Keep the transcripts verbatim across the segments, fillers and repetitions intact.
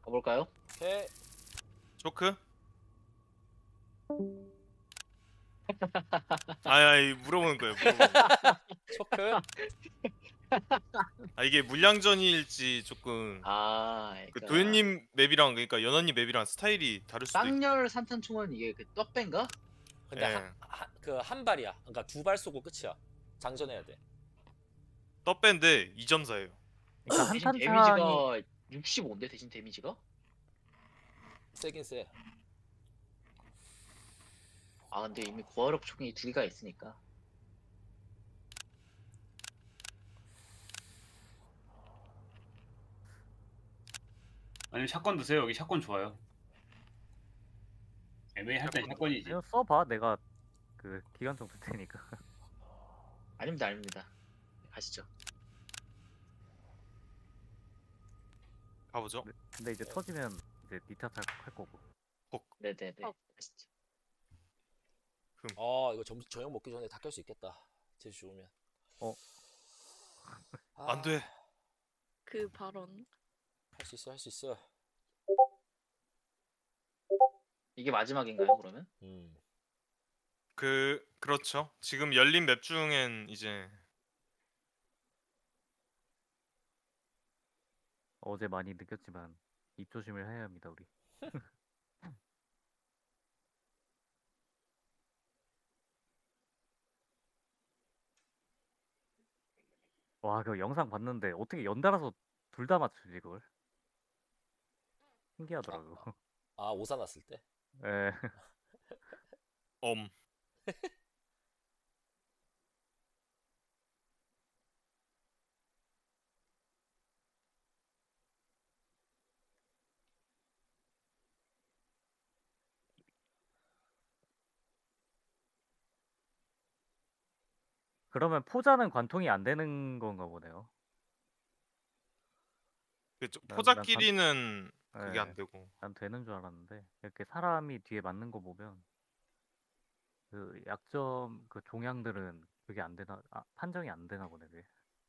가볼까요? 오케이. 초크? 아니 아니 물어보는 거예요. 물어보는 거. 초크. 아 이게 물량전일지 조금 아, 그 그러니까 도현님 맵이랑 그러니까 연원님 맵이랑 스타일이 다를 수도 있고. 쌍열 산탄총은 이게 그 떡배인가? 근데 예. 그 한 발이야. 그러니까 두 발 쏘고 끝이야. 장전해야 돼. 떡밴데 이 점 사예요. 그러니까 대신 한탄창이 데미지가 육십오인데 대신 데미지가? 세긴 세. 아 근데 이미 고화력 총이 두 개가 있으니까. 아니면 샷건 드세요. 여기 샷건 좋아요. 애매히 할 땐 샷건이지. 이거 써봐. 내가 그 기관총 줄 테니까. 아닙니다, 아닙니다. 가시죠. 가보죠. 근데 이제 터지면 이제 니타 탈할 거고. 네네네. 어. 가시죠. 아 이거 점, 저녁 먹기 전에 다 깰 수 있겠다. 재주 좋으면. 어. 아, 안 돼. 그 발언. 할 수 있어, 할 수 있어. 이게 마지막인가요, 그러면? 음. 그 그렇죠. 지금 열린 맵 중엔 이제 어제 많이 느꼈지만 입 조심을 해야 합니다 우리. 와, 그 영상 봤는데 어떻게 연달아서 둘 다 맞추지 그걸? 신기하더라고. 아 오사 났을 때. 예. 엄. 그러면 포자는 관통이 안 되는 건가 보네요. 그 난- 포자끼리는 그게 예. 안 되고. 난 되는 줄 알았는데 이렇게 사람이 뒤에 맞는 거 보면 그 약점 그 종양들은 그게 안 되나 아, 판정이 안 되나 보네. 그게.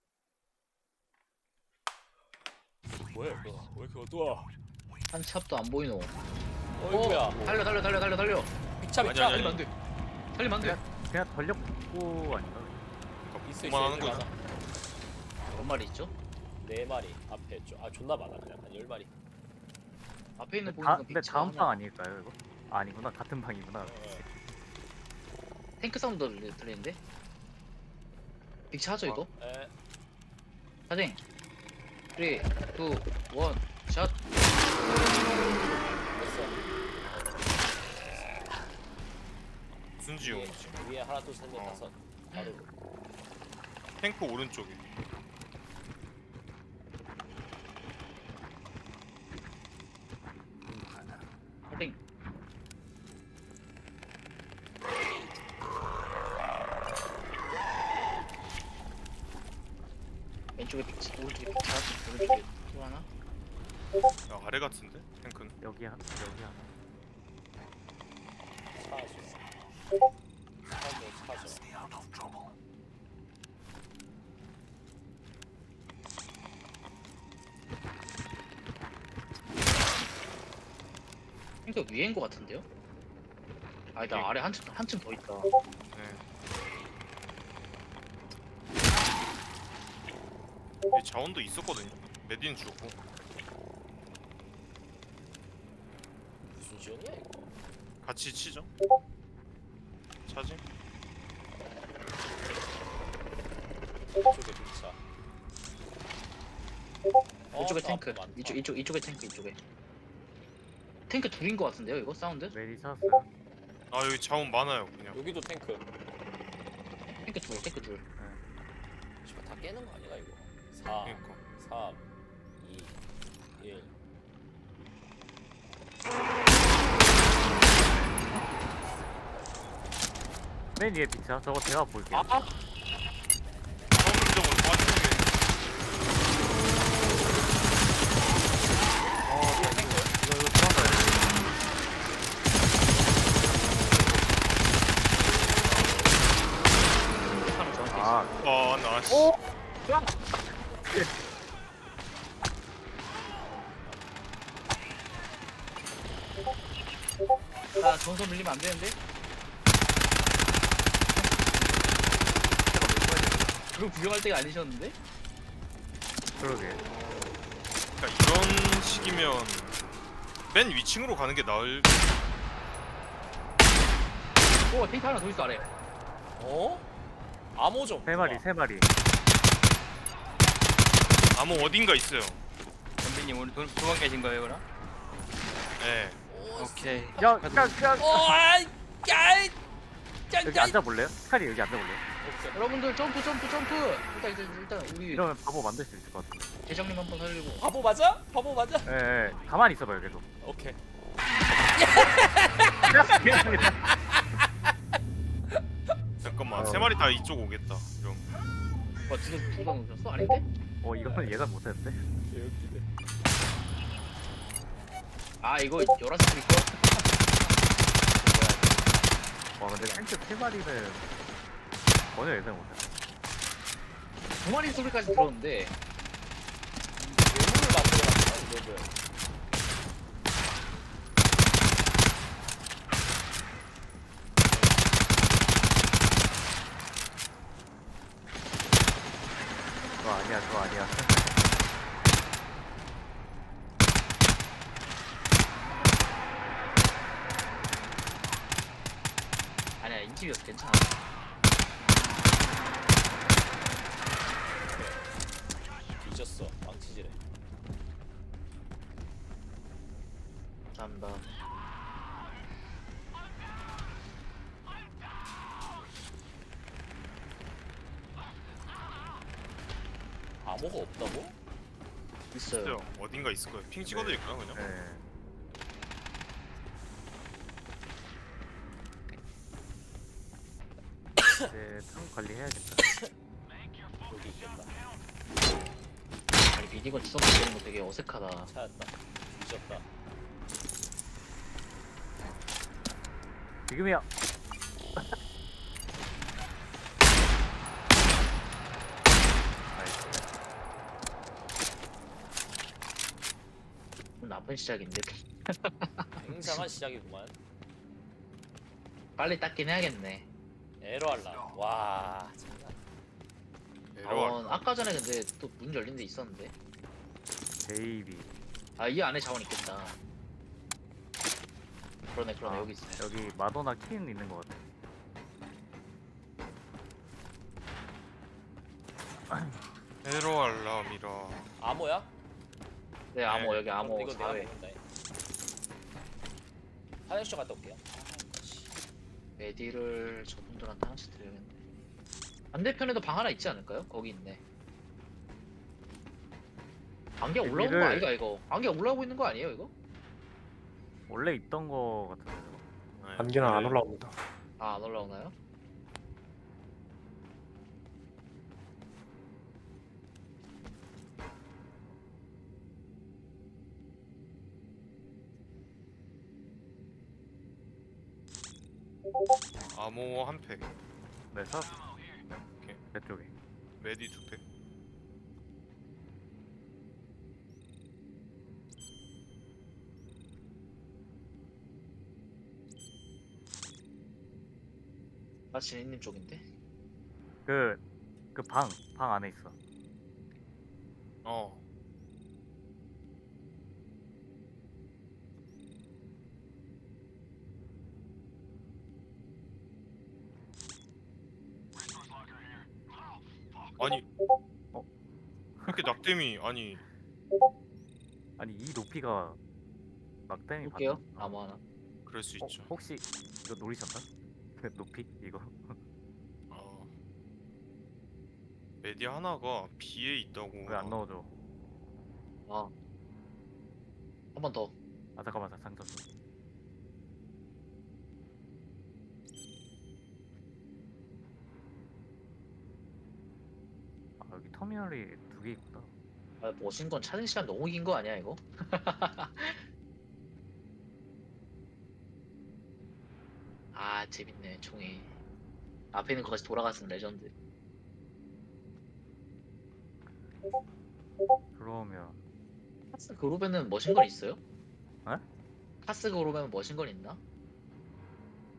뭐야 이거? 왜 이렇게 어두워? 한 찹도 안 보이노. 어이구야. 달려, 달려, 달려, 달려, 달려. 빅차 아니, 빅차. 아니, 달리면 안 돼. 달리면 안 돼. 그냥 전력고 아닌가? 있어 그만하는 있어. 거죠. 몇 마리 있죠? 네 마리 앞에 좀. 아 존나 많아 그냥 한 열 마리. 앞에 있는 다, 보이는 근데 빅차 다음 하나. 방 아닐까요 이거? 아, 아니구나, 같은 방이구나. 어, 탱크 사운드 들리- 들리는데? 빅차 하죠 이거? 에. 사생 삼, 이, 일, 샷. 됐어. 무슨 위에, 지용이지? 위에 하나 둘셋넷 다섯. 바로. 탱크 오른쪽에. 사생. 왼쪽에 빅차, 오른쪽에 빅차, 오른쪽에 또 하나. 야, 아래 같은데? 탱크는. 여기 한 여기 하나. 차죠. 차죠 차죠. 탱크 위에인 것 같은데요? 아니다, 예. 아래 한층 한층 더 있다. 네. 이 자원도 있었거든요. 메딘 주고. 무슨 지형이야 이거? 같이 치죠. 차지? 이쪽에 빅차. 어, 이쪽에 저 탱크. 앞에 많다. 이쪽 이쪽 이쪽에 탱크 이쪽에. 탱크 둘인 것 같은데요, 이거 사운드? 메리 사스. 아 여기 자원 많아요. 그냥. 여기도 탱크. 탱크 둘, 탱크 둘. 씨발 다 깨는 거 아니야 이거? 사, 그러니까. 삼, 이, 일. 맨 위에 빅차. 저거 제가 볼게요. 아, 자원 점으로 빠지는 게. 어, 이거 이거 이거 들어가요. 하나 저한테 있어. 아, 아, 나 씨. 오! 아 전선 밀리면 안 되는데? 그거 구경할 때가 아니셨는데? 그러게. 그러니까 이런 식이면 맨 위층으로 가는 게 나을. 오 탱크 하나 더 있어 아래. 어? 암호 좀. 세 마리 세 마리. 아무 어딘가 있어요. 선배님 오늘 도, 도망 계신 거예요 그럼? 예. 오케이. 야야야 어, 아이, 야이, 야, 여기 야, 앉아볼래요? 스카리 여기 앉아볼래요? 오케이. 여러분들 점프 점프 점프. 일단 일단 일단 우리 이러면 바보 만들 수 있을 것 같아. 대장님 한번 살리고. 바보 맞아? 바보 맞아? 예, 예. 가만히 있어봐요 계속. 오케이. 잠깐만 어. 세 마리 다 이쪽 오겠다. 이런. 와 지금 두방 오셨어? 아닌데? 어 이거는 예상 못했는데. 개웃기네. 아 이거 열한 스킬 있고. 와 근데 탱크 세 마리는 전혀 예상 못했어. 두 마리 소리까지 들었는데. 괴물을 만들어놨다 이거를. 그거 아니야 그거 아니야. 아니야 인집이어서 괜찮아. 뒤졌어. 망치질해. 감사합니다. 암호가 없다고? 있어요. 있어요. 어딘가 있을 거예요. 핑 찍어드릴까요 그냥? 예. 이제 탕 관리해야겠다. 여기 있겠다. 아니 미니건 지속 되는 거 되게 어색하다. 찾았다. 뒤졌다. 지금이야. 나이스. 좀 나쁜 시작인데. 굉장한 시작이구만. 빨리 닦긴 해야겠네. 에러 알람. 와, 장난. 내려와. 어, 아까 전에 근데 또 문 열린 데 있었는데. 베이비. 아 이 안에 자원 있겠다. 그러네 그러네 아, 여기 있어. 여기 마도나 킨 있는 것 같아. 에러 알람이라. 암호야? 네 암호 네, 여기 암호 이거 내가 사 회. 먹는다. 화장실 갔다 올게요. 메디를 저분들한테 하나씩 드려야겠네. 반대편에도 방 하나 있지 않을까요? 거기 있네. 안개 올라오는 거 메디를- 아이가 이거? 안개 올라오고 있는 거 아니에요 이거? 원래 있던 거 같은데. 저거. 네, 안개는 안 원래 올라옵니다. 아 안 올라오나요? 암호 한 팩, 네, 사. 오케이. 내 쪽에. 메디 두 팩. 아 진희님 쪽인데? 그, 그 방, 방 안에 있어. 어. 아니. 어? 이렇게 낙뎀이 아니. 아니, 이 높이가 막댐이 볼게요. 받는- 암호 하나. 그럴 수 어, 있죠. 혹시 이거 노리셨나? 그 높이? 이거? 어. 메디 하나가 B에 있다고. 왜 안 넣어줘? 아. 한 번 더. 아, 잠깐만, 나 장전. 아, 여기 터미널이 두 개 있구나. 아 머신 건 찾는 시간 너무 긴 거 아니야 이거? 아 재밌네 총이. 앞에 있는 거까지 돌아갔으면 레전드. 그러면 카스 그룹에는 머신건 있어요? 에? 카스 그룹에는 머신건 있나?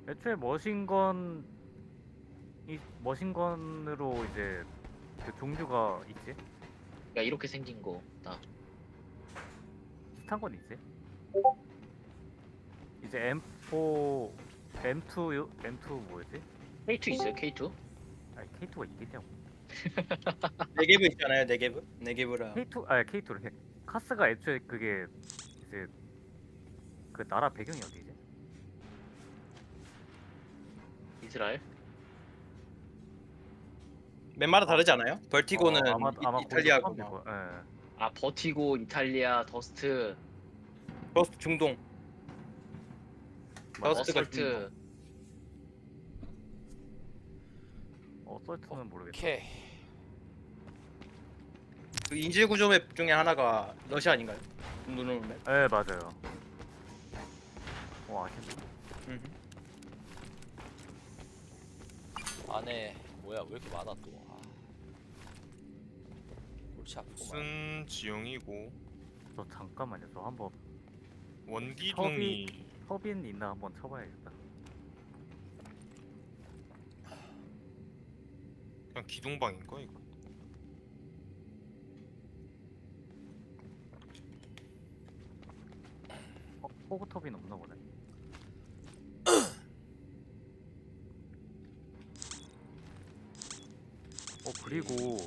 애초에 머신건 이 머신건으로 이제 그 종류가 있지? 야 이렇게 생긴 거. 나 비슷한 건 있지? 이제 엠포, 엠투, 엠투 뭐였지? 케이 투 있어요 케이 투? 아니 케이투가 있겠냐고. 네개브 있잖아요. 네개브. 네개브랑 케이투, 아니 케이투래. 카스가 애초에 그게 이제 그 나라 배경이 어디지? 이스라엘? 멤마다 다르지 않아요? 벌티고는 어, 아마 이, 아마 이탈리아고 거기서 뭐. 처음 될 거야. 예. 아 버티고 이탈리아 더스트 버스트 중동. 맞아. 더스트가 어설트 어설트는 모르겠다. 오케이. 그 인질 구조 맵 중에 하나가 러시아 아닌가요? 누르는 맵. 예 맞아요. 와 아쉽네. 음. 안에 뭐야 왜 이렇게 많아 또. 아. 골치 아프구만. 무슨 지형이고 저 잠깐만요. 저 한번 원기둥이 서빈 있나 한번 쳐봐야겠다. 그냥 기둥방인가 이거? 어, 포그터빈 없나 보네. 어 그리고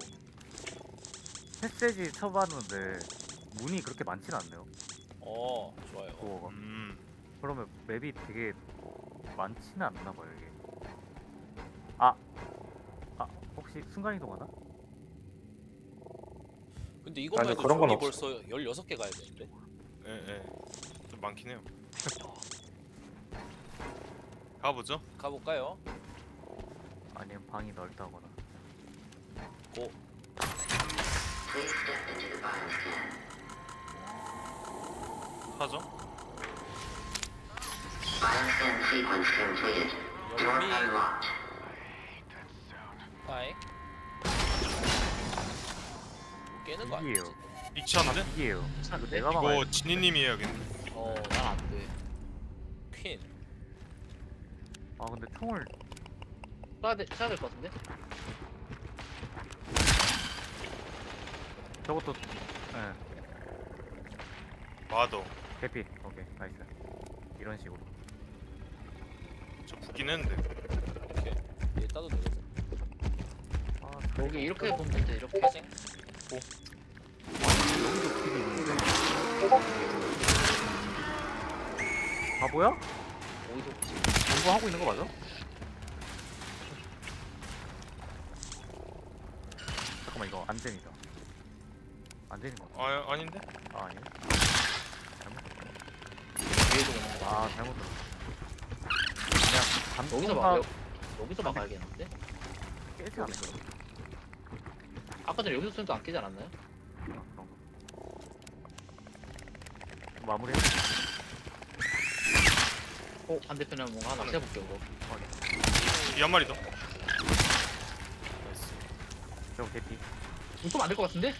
패세지 쳐봤는데 문이 그렇게 많진 않네요. 어 좋아요. 그거가. 음. 그러면 맵이 되게 많지는 않나 봐요 이게. 아, 아 혹시 순간 이동하나? 근데 이것만 아니요, 해도 그런 건 존이 없어. 벌써 열여섯 개 가야 되는데. 예, 예. 좀 많긴 해요. 가보죠. 가볼까요? 아니면 방이 넓다거나. 고. 하죠. 열미. 파이. 깨는 거 아니지? 이게요. 리치한데? 이게요. 이거 괜찮은데? 내가 막아야 이거 진이님이 해야겠네. 어난 안돼 퀸. 아 근데 총을 쏴야 돼 쏴야 될 것 같은데? 저것도 예 마더. 대피. 오케이 나이스. 이런 식으로. 저 붙긴 했는데. 오케이. 얘 따도 되겠어. 아 여기 이렇게 보면 된다 이렇게 파생. 여기도 길이 있는데. 바보야? 어디서 보지? 공부하고 있는 거 맞아? 잠깐만 이거 안전이다. 안전인 거 같아. 아 아닌데? 아 아니야? 잘못 위에도 오는 거 아 잘못 들었어. 그냥 여기서 감동사 막 여, 여기서 막아야겠는데? 깨지 않을까? 아까 전에 여기서 쏘니까 안 깨지 않았나요? 아, 그런 거. 마무리. 어 반대편에 뭔가 하나 세볼게요 그거 이 한 마리 더. 저거 대피. 쏘면 안 될 것 같은데?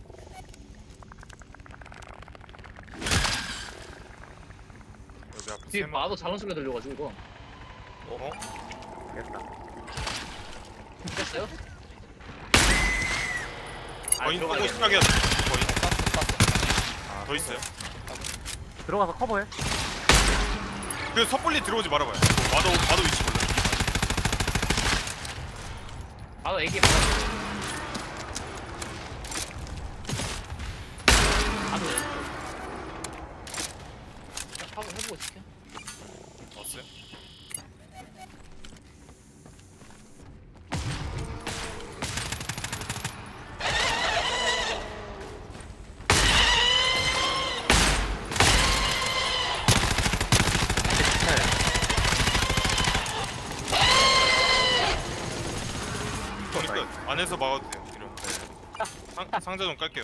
여기 앞에 뒤에 세 마리. 봐도 자는 소리가 들려가지고 이거 어? 됐다. 깼어요? 거의 들어가야 포고 시작해야 돼. 거의 아, 더 있어요. 들어가서 커버해. 그 섣불리 들어오지 말아봐요. 마더 마더 위치 몰라. 아너 애기 받았어 아너 애기 한번 해보고 있을게 왔어요? 거기 끝. 안에서 막아도 돼요. 이런. 상, 상자 좀 깔게요.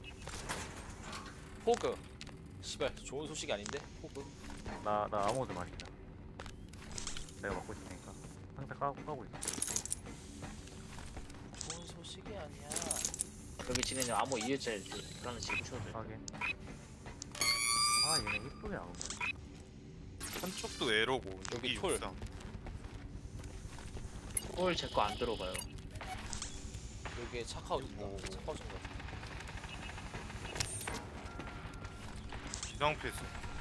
호그. 씨발 좋은 소식이 아닌데. 호그. 나, 나 아무 좀 마시자. 내가 먹고 있으니까. 항상 까고, 까고 있어. 좋은 소식이 아니야. 여기 진행자 암호 이 회짜리 하는 식으로 쳐도 돼 하게. 아, 얘네 이쁘게 나오네. 한쪽도 에러고 여기 여기 톨. 육삼. 볼 제 거 안 들어가요. 여기에 차카웃 있다. 차카웃 좀 같아. 비상 패스.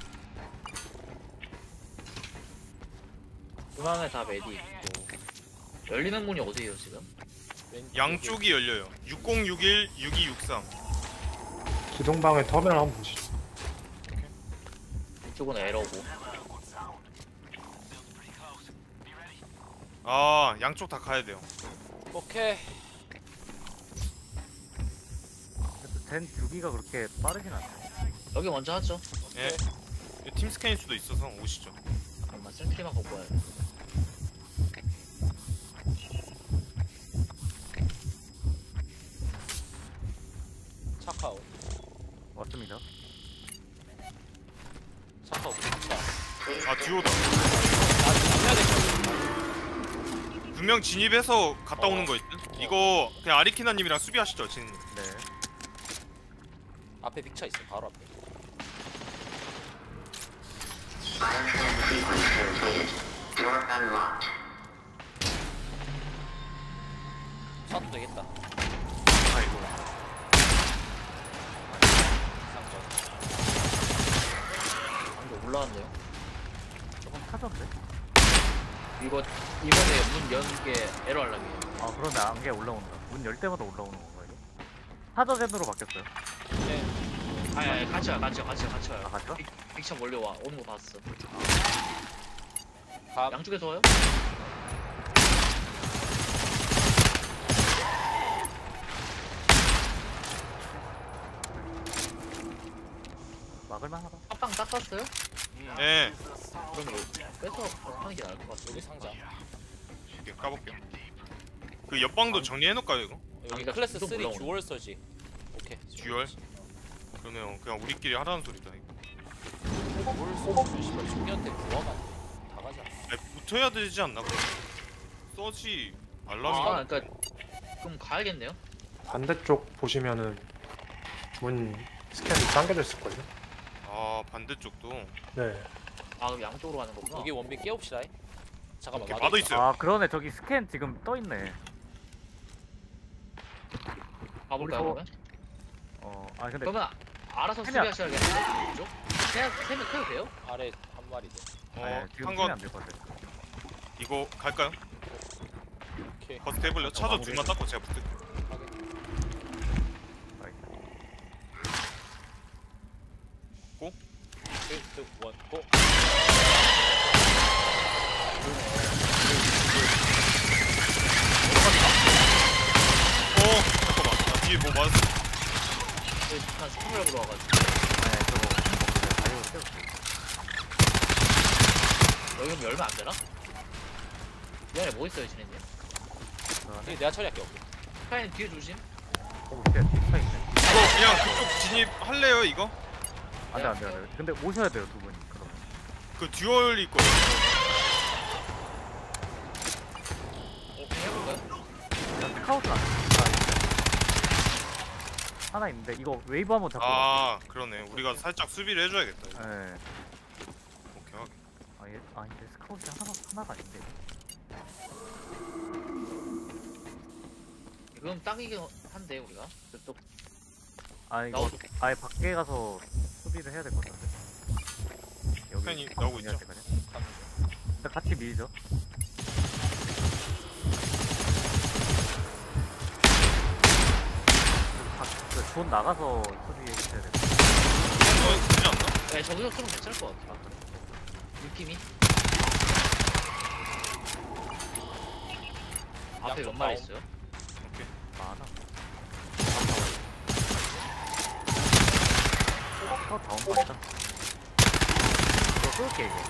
중앙에 다 메디 있고. 열리는 문이 어디에요 지금? 왼- 양쪽이 열려요. 육공육일, 육이육삼. 기동방의 터미널 한번 보시죠. 이쪽은 에러고. 아, 양쪽 다 가야 돼요. 여기- 오케이. 그래도 젠 주기가 그렇게 빠르진 않네. 여기 먼저 하죠. 예. 팀 스캔일 수도 있어서 오시죠. 잠깐만 센트리만 보고 와요. 차카웃. 맞습니다. 차카웃. 차. 아, 듀오다. 나 해야 될 것 같아. 분명 진입해서 갔다 오는 거 있든. 이거 그냥 아리키나님이랑 수비하시죠, 진님. 네. 앞에 빅차 있어. 바로 앞에. 샷도 되겠다. 아이고. 상점. 방금 올라왔네요. 조금 타던데? 이거 이번에 문 여는 게 에러 알람이에요. 아 그런데 안개 올라온다. 문 열 때마다 올라오는 건가 이거? 타저젠으로 바뀌었어요. 네. 아니 아니 같이 와 같이 와 같이 와 같이 와요. 아 갔어? 빅- 빅차 몰려와 오는 거 봤어. 감. 양쪽에서 와요? 막을만 하다. 합방 닦았어요? 예. 그럼 이거 빼서 하는 게 나을 것 같아. 여기 상자. 이렇게 까볼게요. 그 옆방도 정리해놓을까요, 이거? 여기 여기가 클래스 또 삼 올라오네. 듀얼 서지. 오케이. 듀얼? 그러면 그냥 우리끼리 하라는 소리다, 이거. 뭘 쏘고 씨발 중년대 구하면 다 가자. 아니, 붙어야 되지 않나, 그럼? 써지 알람이. 아 그러니까 그럼 가야겠네요. 반대쪽 보시면은 문 스캔이 당겨져 있을걸요? 아, 반대쪽도. 네. 아 그럼 양쪽으로 가는 거구나. 여기 원빈 깨웁시다. 잠깐만. 오케이, 마도 마도 있다. 있어요. 아 그러네. 저기 스캔 지금 떠 있네. 가볼까요 우리 그러면? 어, 아 근데 그러면 알아서 세명. 수비하셔야겠는데 이쪽? 세명 세명 켜도 돼요? 아래 한 마리 돼. 어, 네, 지금 한 쓰면 건 안될 것 같아. 이거 갈까요? 오케이. 버스 해볼래요? 차저 마무리. 둘만 닦고 제가 붙을게요. 쓰리, 투, 원, 고. 어, 잠깐만. 나 뒤에 뭐 맞았어. 저희 한 스팀을 보러 와가지고 네, 저거 자유 세웠어요. 여기 그럼 열면 안 되나? 이 안에 뭐 있어요 진혜님? 이게 내가 처리할게. 오케이. 스카이는 뒤에 조심. 어, 진짜 차 있네. 이거 그냥 그쪽 진입할래요, 이거? 안돼 안돼 안돼. 근데 오셔야 돼요 두 분이 그러면. 그 듀얼이 거예요. 어, 그냥 해볼까요? 스카우트 안 돼. 하나 있는데 이거 웨이브 한번 잡고. 아, 그러네. 우리가 살짝 수비를 해줘야겠다. 이거. 네. 오케이, 확인. 아, 얘, 아 근데 스카우트 하나 하나가 아닌데. 그럼 딱이긴 한데 우리가 저쪽 아 이거 나오죠. 아예 밖에 가서 수비를 해야 될 것 같은데. 여기 팬이 한 나오고 분이할 있죠? 때까지. 일단 같이 밀죠. 그 돈 나가서 수비해야 돼. 이거 되지 않나? 네 저기서 쓰면 괜찮을 것 같아. 느낌이 앞에 양쪽 몇 마리 다운. 있어요? 오케이. 많아. 어, 다운 맞다. 이거 쏠게 이거.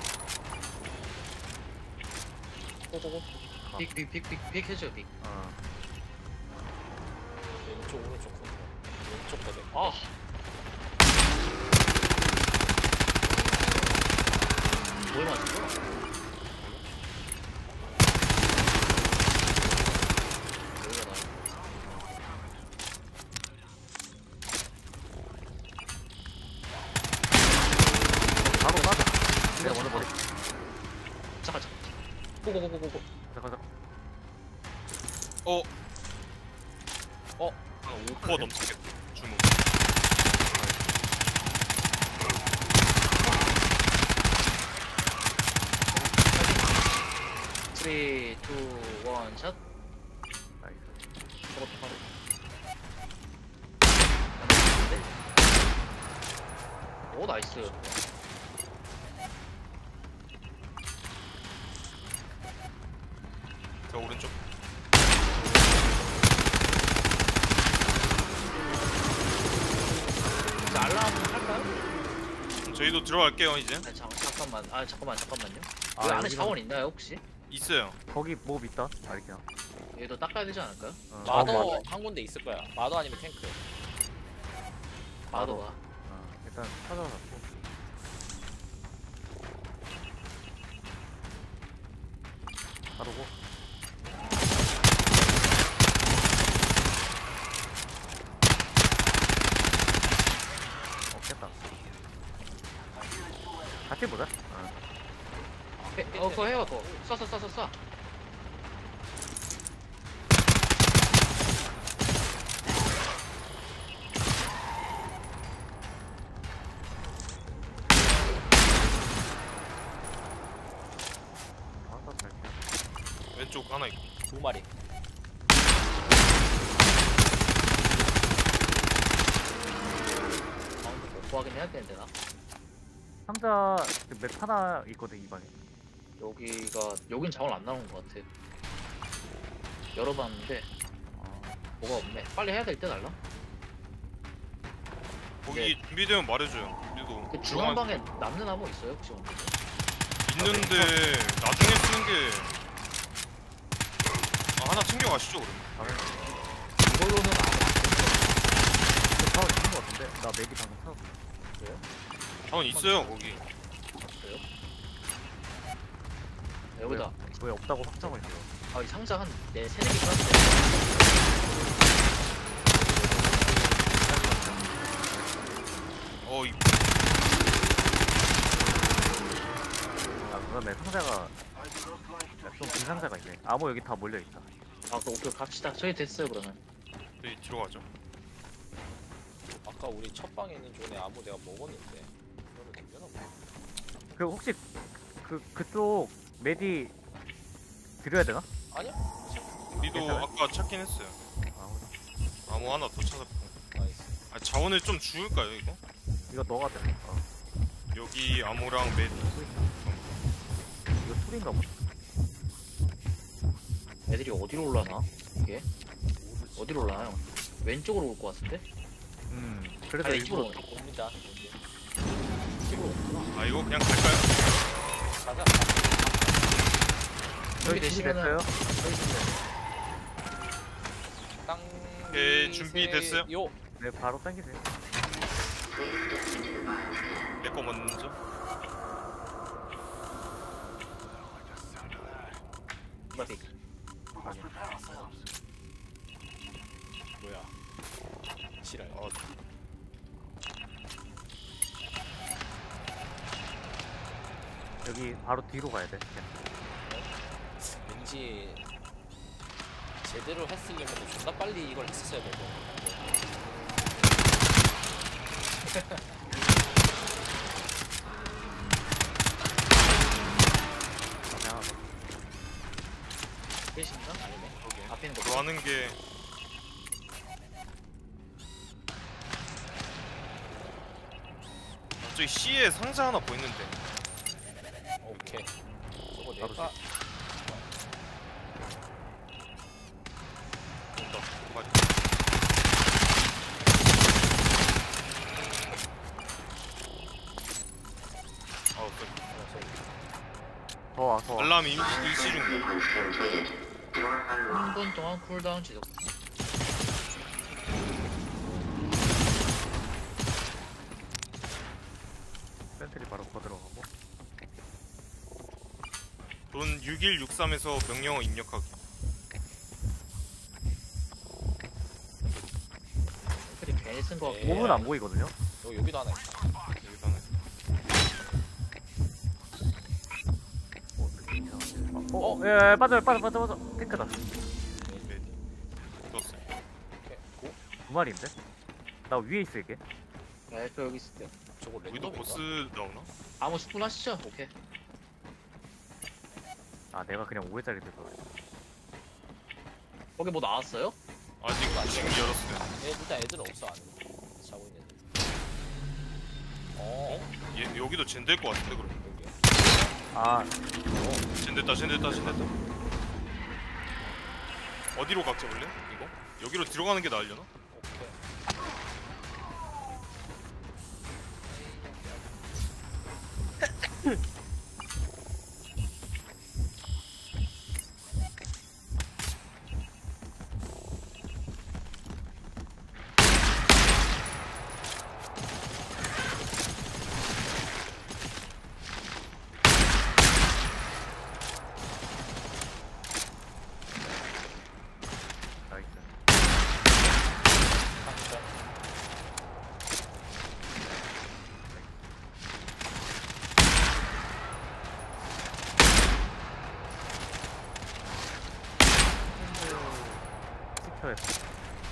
고고고 빅빅빅빅빅 해줘요 빅. 어. 왼쪽 오른쪽 큰 거. 왼쪽 거대. 아 뭘 맞은 거야? 여기가 나. 바로 가자. 내가 먼저 머리. 잠깐 잠깐. 고고고고고고. 가자 가자. 어. 어? 한 오 퍼센트 넘치겠다. 주문. 삼, 이, 일, 샷. 나이스. 저것도 바로. 오, 나이스. 저 오른쪽. 이제 알람 할까요? 저희도 들어갈게요 이제. 아, 잠, 잠깐만. 아, 잠깐만, 잠깐만요. 아, 여기 안에 여기는- 자원 있나요, 혹시? 있어요. 거기 몹 있다. 알게요. 얘도 닦아야 되지 않을까요? 어, 마도 한 군데 있을 거야. 마도 아니면 탱크. 마도가. 어, 일단 찾아놨고. 바로고. 없겠다. 같이 보자. 어. 해, 어, 그거 해요, 그거. 쏴, 쏴, 쏴, 쏴, 쏴. 알아서 잘 피하. 왼쪽 하나 있고. 두 마리. 가운데 못 구하긴 해야 되는데, 나. 상자 그맵 하나 있거든 이 방에. 여기가, 여긴 자원 안 나오는 것 같아. 열어봤는데, 어, 뭐가 없네. 빨리 해야 될 때 달라? 거기 준비되면 말해줘요. 그리고 그 중앙방에 남는 나무 있어요, 혹시 오늘? 있는데 나중에 쓰는 게 아, 하나 챙겨가시죠 그러면. 방에 이걸로는 아무 자원 있는 거 같은데? 나 맵이 방금 찾았어. 자원 있어요 거기. 안 없어요. 여기다. 왜, 왜 없다고 확정을 지어? 아, 이 상자 한 네, 세네 개 깔았는데. 어, 이 아 그러네 상자가 좀 빈 상자가 있네. 암호 여기 다 몰려 있다. 아, 그 오케이, 갑시다. 저희 됐어요, 그러면. 저희 들어가죠. 아까 우리 첫 방에 있는 존에 아무 내가 먹었는데. 그러면 되려나 보네. 그 혹시 그 그쪽 메디 드려야 되나? 아니야? 우리도 괜찮아요? 아까 찾긴 했어요. 아 그래. 아무 하나 더 찾았고. 나이스. 아, 자원을 좀 주울까요 이거? 이거 너가 돼. 어. 여기 암호랑 메디. 이거 툴인가 보다. 애들이 어디로 올라나? 이게? 어디로 올라나요? 왼쪽으로 올 것 같은데? 음. 그래서 아니, 일부러 이쪽으로 오는 옵니다. 이쪽으로 오구나. 아 이거 그냥 갈까요? 가자. 저희 준비되시면은 준비됐어요? 땅. 오케이, 준비됐어요? 요. 네 바로 당기세요. 내 거 먼저. 바비. 뭐야? 지랄. 어, 여기 바로 뒤로 가야 돼. 왠지 제대로 했으려면 존나 빨리 이걸 했었어야 되고. 그냥 끝인가? 아니네. 오케이. 앞에 있는 거. 들어가는 게 저기 C에 상자 하나 보이는데. 오케이. 저거 나도 내가 온다. 맞아. 아우, 그 더 와, 더 와. 알람 일, 일시 중이야. 삼 분 동안 쿨다운 지속. 센트리 바로 거 들어가고. 돈 육일육삼에서 명령어 입력하기. 그리 괜히 쓴 거 같고. 예. 몸은 안 보이거든요. 요 여기도 하나 있다. 여기다 하나. 어, 어, 예, 예, 빠져, 빠져, 빠져, 빠져. 탱크다. 메디. 두 마리인데? 나 위에 있을게. 네, 저 여기 있을게요. 저거 여기도 랜덤인가? 보스 나오나? 아무 십 분 하시죠. 오케이. 아 내가 그냥 오 회짜리 들고 그래. 거기 뭐 나왔어요? 아직 지금 열었어요. 애, 일단 애들은 없어 안에 자고 있는 애들. 어? 얘 여기도 젠 될 것 같은데 그럼. 여기. 아 젠 됐다 젠 됐다 젠 됐다. 어디로 각자 볼래? 이거? 여기로 들어가는 게 나으려나? 오케이. 나이스. 상점. 시켜야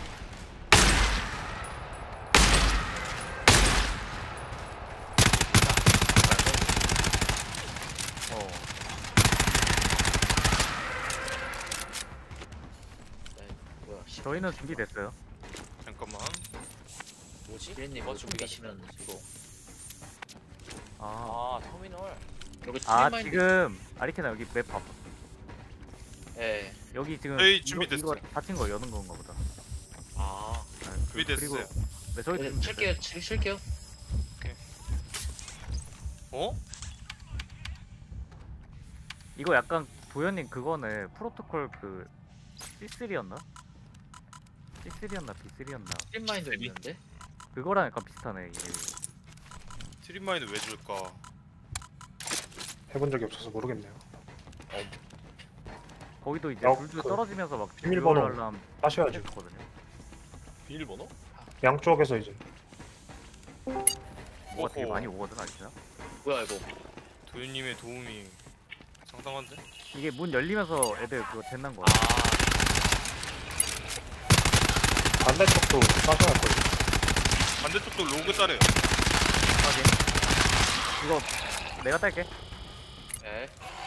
어 네, 뭐야? 십 저희는 준비됐어요. 잠깐만. 뭐지? 비엔님 뭐 뭐 준비가 준비시면 이거. 아, 아 터미널. 여기 아 스트리마인드. 지금 아리케나 여기 맵 봐봐. 예. 여기 지금 저희 이거, 준비됐어요. 이거 닫힌 거 여는 건가 보다. 아. 아, 그- 준비됐어요. 그리고 네 저희 네, 준비됐어요. 칠게요. 칠, 칠게요. 어? 이거 약간 도현님 그거는 프로토콜 그 씨 쓰리였나? 씨 쓰리였나 비 쓰리였나? 스트리마인드 재미? 있는데? 그거랑 약간 비슷하네 이게. 트림마인드 왜 줄까? 해본 적이 없어서 모르겠네요. 거기도 이제 어, 불도 그 떨어지면서 막 비밀번호. 하려면 하셔야죠. 했거든요. 비밀번호? 양쪽에서 이제 뭐가 되게 오호. 많이 오거든 아리케나. 뭐야 이거? 도윤님의 도움이 상당한데? 이게 문 열리면서 애들 그거 된난 거야. 아. 반대쪽도 하셔야 할 거예요. 반대쪽도 로그 따래요. 확인. 이거 내가 딸게. 예.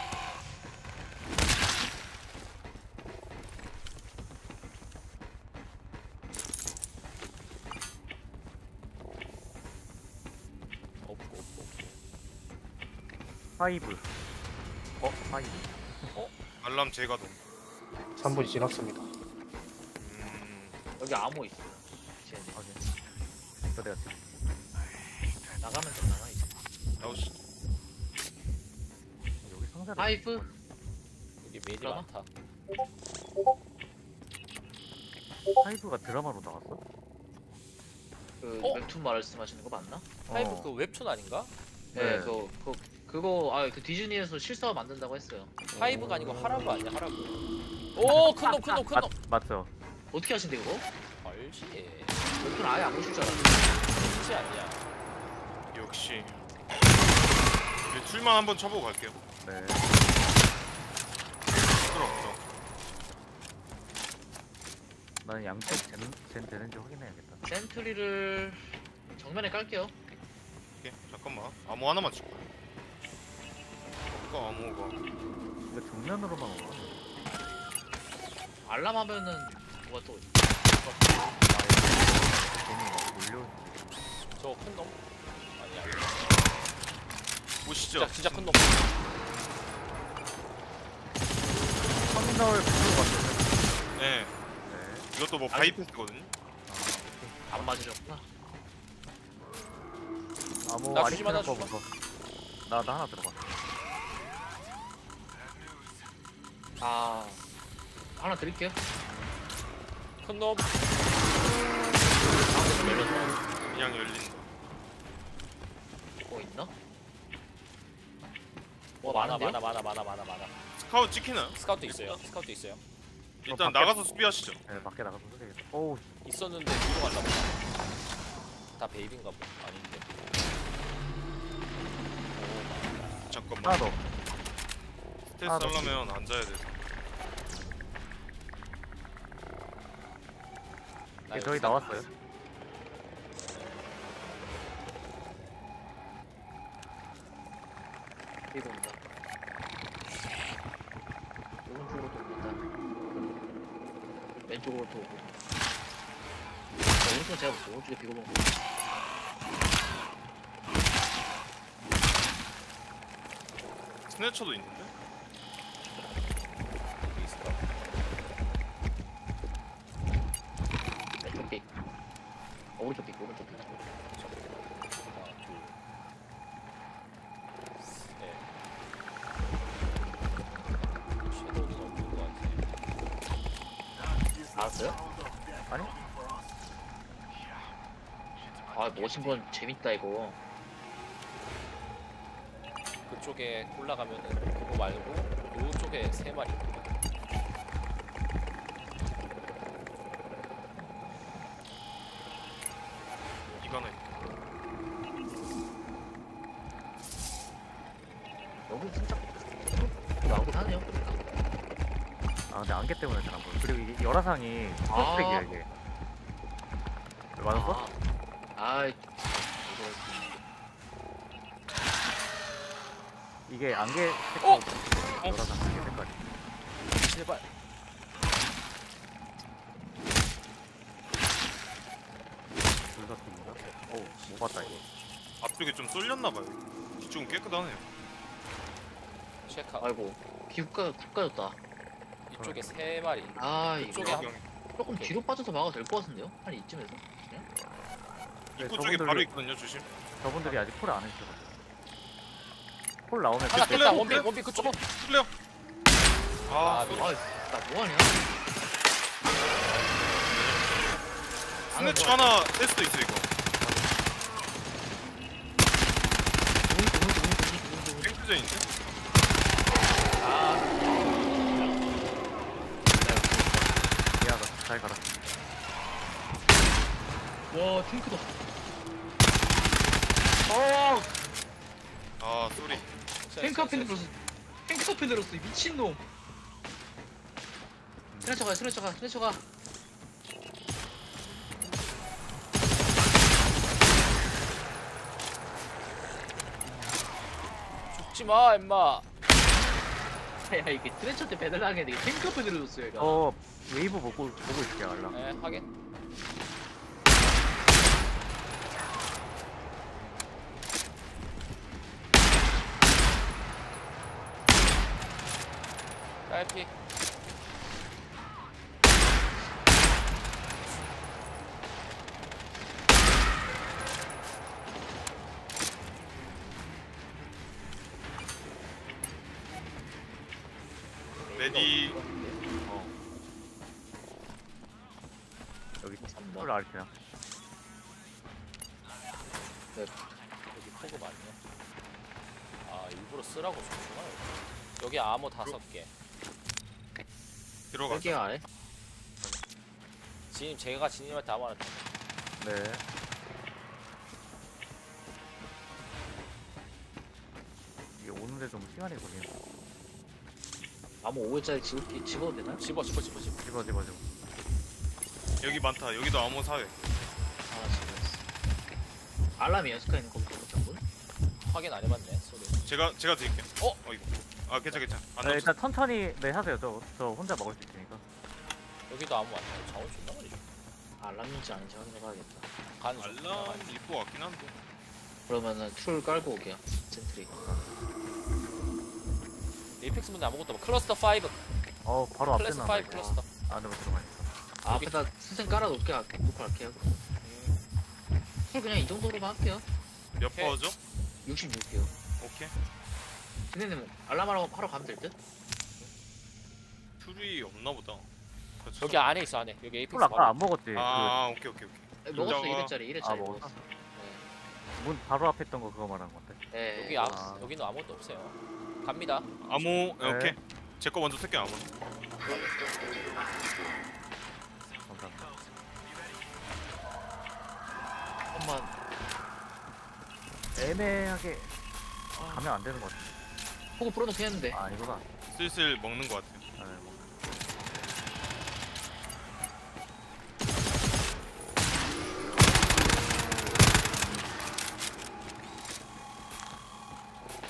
없고 없고 없고. 파이브. 어 파이브. 알람 제가 동. 삼 분이 지났습니다. 음. 여기 암호 있어요. 비엔님. 확인. 이거 내가 지금 나가면 되잖아 이제. 나오시. 여기 상자를. 파이브? 여기 메일이 그러나? 많다. 파이브가 드라마로 나왔어? 그 어? 웹툰 말씀하시는 거 맞나? 파이브 어. 그 웹툰 아닌가? 네. 네. 그거 그 그거 아 그 디즈니에서 실사화 만든다고 했어요. 파이브가 아니고 하라브 아니야 하라브. 오 큰 놈 큰 놈 큰 놈. 맞 맞죠. 어떻게 하신대 그거? 알지. 웹툰 아예 안 보실 줄 알았는데. 진짜 아니야. 역시. 이제 툴만 한번 쳐보고 갈게요. 네. 부끄럽죠. 나는 양쪽 젠, 젠 되는지 확인해야겠다. 센트리를 정면에 깔게요. 오케이. 잠깐만. 암호 하나만 줄게. 아까 암호가. 이거 정면으로만 오나? 알람 하면은 뭐가 또 괜히 막 몰려. 저 큰 놈. 아니야. 보시죠. 진짜 진짜 큰 놈. 터미널 부르고 갔어요. 네. 네. 이것도 뭐 바이패스거든요. 안 맞으셨구나. 아, 뭐 나 주지 마, 아리케나 나 주지 마. 거부터. 나, 나 하나 들어가. 아 하나 드릴게요. 큰 놈. 가운데 좀 열렸다. 그냥 열린다. 뭐 있나? 뭐 많아 많아 많아 많아 많아 많아. 스카우트 찍히나요? 스카우트 있어요. 스카우트 있어요. 일단 밖에- 나가서 수비하시죠. 네, 밖에 나가서 소리겠다. 오우, 있었는데 뒤로 갔나 보다. 다 베이비인가 보. 아닌데. 잠깐만. 하나 더. 스텔스 하나 더. 하려면 앉아야 돼서. 나 예, 여기 저희 사- 나왔어요. 이거 온다. 오른쪽으로 또 온다. 왼쪽으로 또 오고. 자, 오른쪽 제가 볼게요. 오른쪽에 비고 먹고. 스네처도 있는데? 여기 있을 거야. 왼쪽 빅. 어, 오른쪽 빅, 오른쪽 빅. 하나, 둘, 셋. 섀도우는 없는 거 같아. 알았어요? 아니? 아, 멋진 건 재밌다, 이거. 그쪽에 올라가면은 그거 말고 요쪽에 세 마리. 이거는 있다. 여기 진짜 나오긴 하네요. 아 근데 안개 때문에 잘 안 보여. 그리고 이게 열화상이 아. 초록색이야 이게. 맞았어? 아, 아, 이거 이게 안개 색깔. 어? 열화상 안개 색깔이. 제발. 불같은가? 어우 못 봤다 이거. 앞쪽에 좀 쏠렸나봐요. 뒤쪽은 깨끗하네요. 체크. 아이고, 비국가 국가였다. 이쪽에 세 마리. 아, 이거 이쪽에 한- 여기 조금 뒤로 빠져서 막아도 될 것 같은데요? 한 이쯤에서. 네, 입구 쪽에 저분들이- 바로 있거든요. 조심. 저분들이 아직 폴을 안 해주셔가지고. 폴 나오면 하나 그때 깼다. 플레어, 원빈 플레어. 원빈 그쪽. 플레어. 아, 아, 쏘리. 아, 나 뭐하냐? 스네처 하나 뗄 수도 있어 이거. 동이, 동이, 동이, 동이, 동이, 동이. 땡크전인데? 아, 미아가 잘 갈았어. 와, 탱크다. 어, 아, 쏘리. 탱크 앞에 들었어. 탱크 앞에 들었어. 이 미친놈. 스레쳐 가, 스레쳐 가, 스레쳐 가. 죽지 마, 임마. 야, 이게 스레쳐 때 배달 당했는데 이게 탱크 앞에 들어줬어요, 얘가. 어 웨이브 보고 보고 있을게 알라. 네, 하긴. 딸피. 레디. 어, 여기 감사합니다. 폴 알테나. 여기 포그 많네. 아, 일부러 쓰라고 줬구나. 여기. 여기 암호 다섯 개. 들어가. 여기 아래? 지님, 제가 지님한테 암호 하나 줬 네. 이게 오는데 좀 시간이 걸리네. 아무 오 회짜리 집어, 집어도 되나? 집어, 집어, 집어, 집어. 집어 집어 집어. 여기 많다. 여기도 암호 사회. 아, 집었어. 알람이 연습가 있는 거부터 분 확인 안 해봤네, 소리. 제가 제가 드릴게요. 어? 어 이거. 아 괜찮 괜찮. 안 네, 넣었어. 일단 천천히 네 하세요. 저, 저 혼자 먹을 수 있으니까. 여기도 암호 왔네. 자원 존나 많이 줘. 알람인지 아닌지 확인해봐야겠다. 간 줘. 알람 입고 왔긴 한데. 그러면은 툴 깔고 오게요. 센트리. 에이펙스 문제 아무것도 없고. 클러스터 파이브. 어 바로 앞에 클래스 나와. 파이브 클러스터. 안으로 들어가니까. 아, 앞에다 스탠 깔아놓게 할게. 놓고 할게요. 툴 그냥 이 정도로만 할게요. 몇 오케이. 퍼죠? 육십육이요. 오케이. 근데 뭐 알람 하러, 하러 가면 될 듯? 툴이 없나 보다. 그렇죠. 여기 안에 있어, 안에. 여기 에이펙스 폴 아까 안 먹었지. 아 오케이 오케이 오케이. 에, 먹었어. 여자가- 일 회짜리, 일 회짜리 아, 먹었어? 먹었어. 그 문 바로 앞에 있던 거 그거 말하는 건데. 네. 여기 네. 아, 아. 여기는 아무것도 없어요. 갑니다. 암호 네. 오케이. 제 거 먼저 쓸게요 암호. 감사합니다. 한번 애매하게 가면 안 되는 것 같아. 포고 풀어놓긴 했는데. 아 이거가. 슬슬 먹는 것 같아요. 아, 뭐.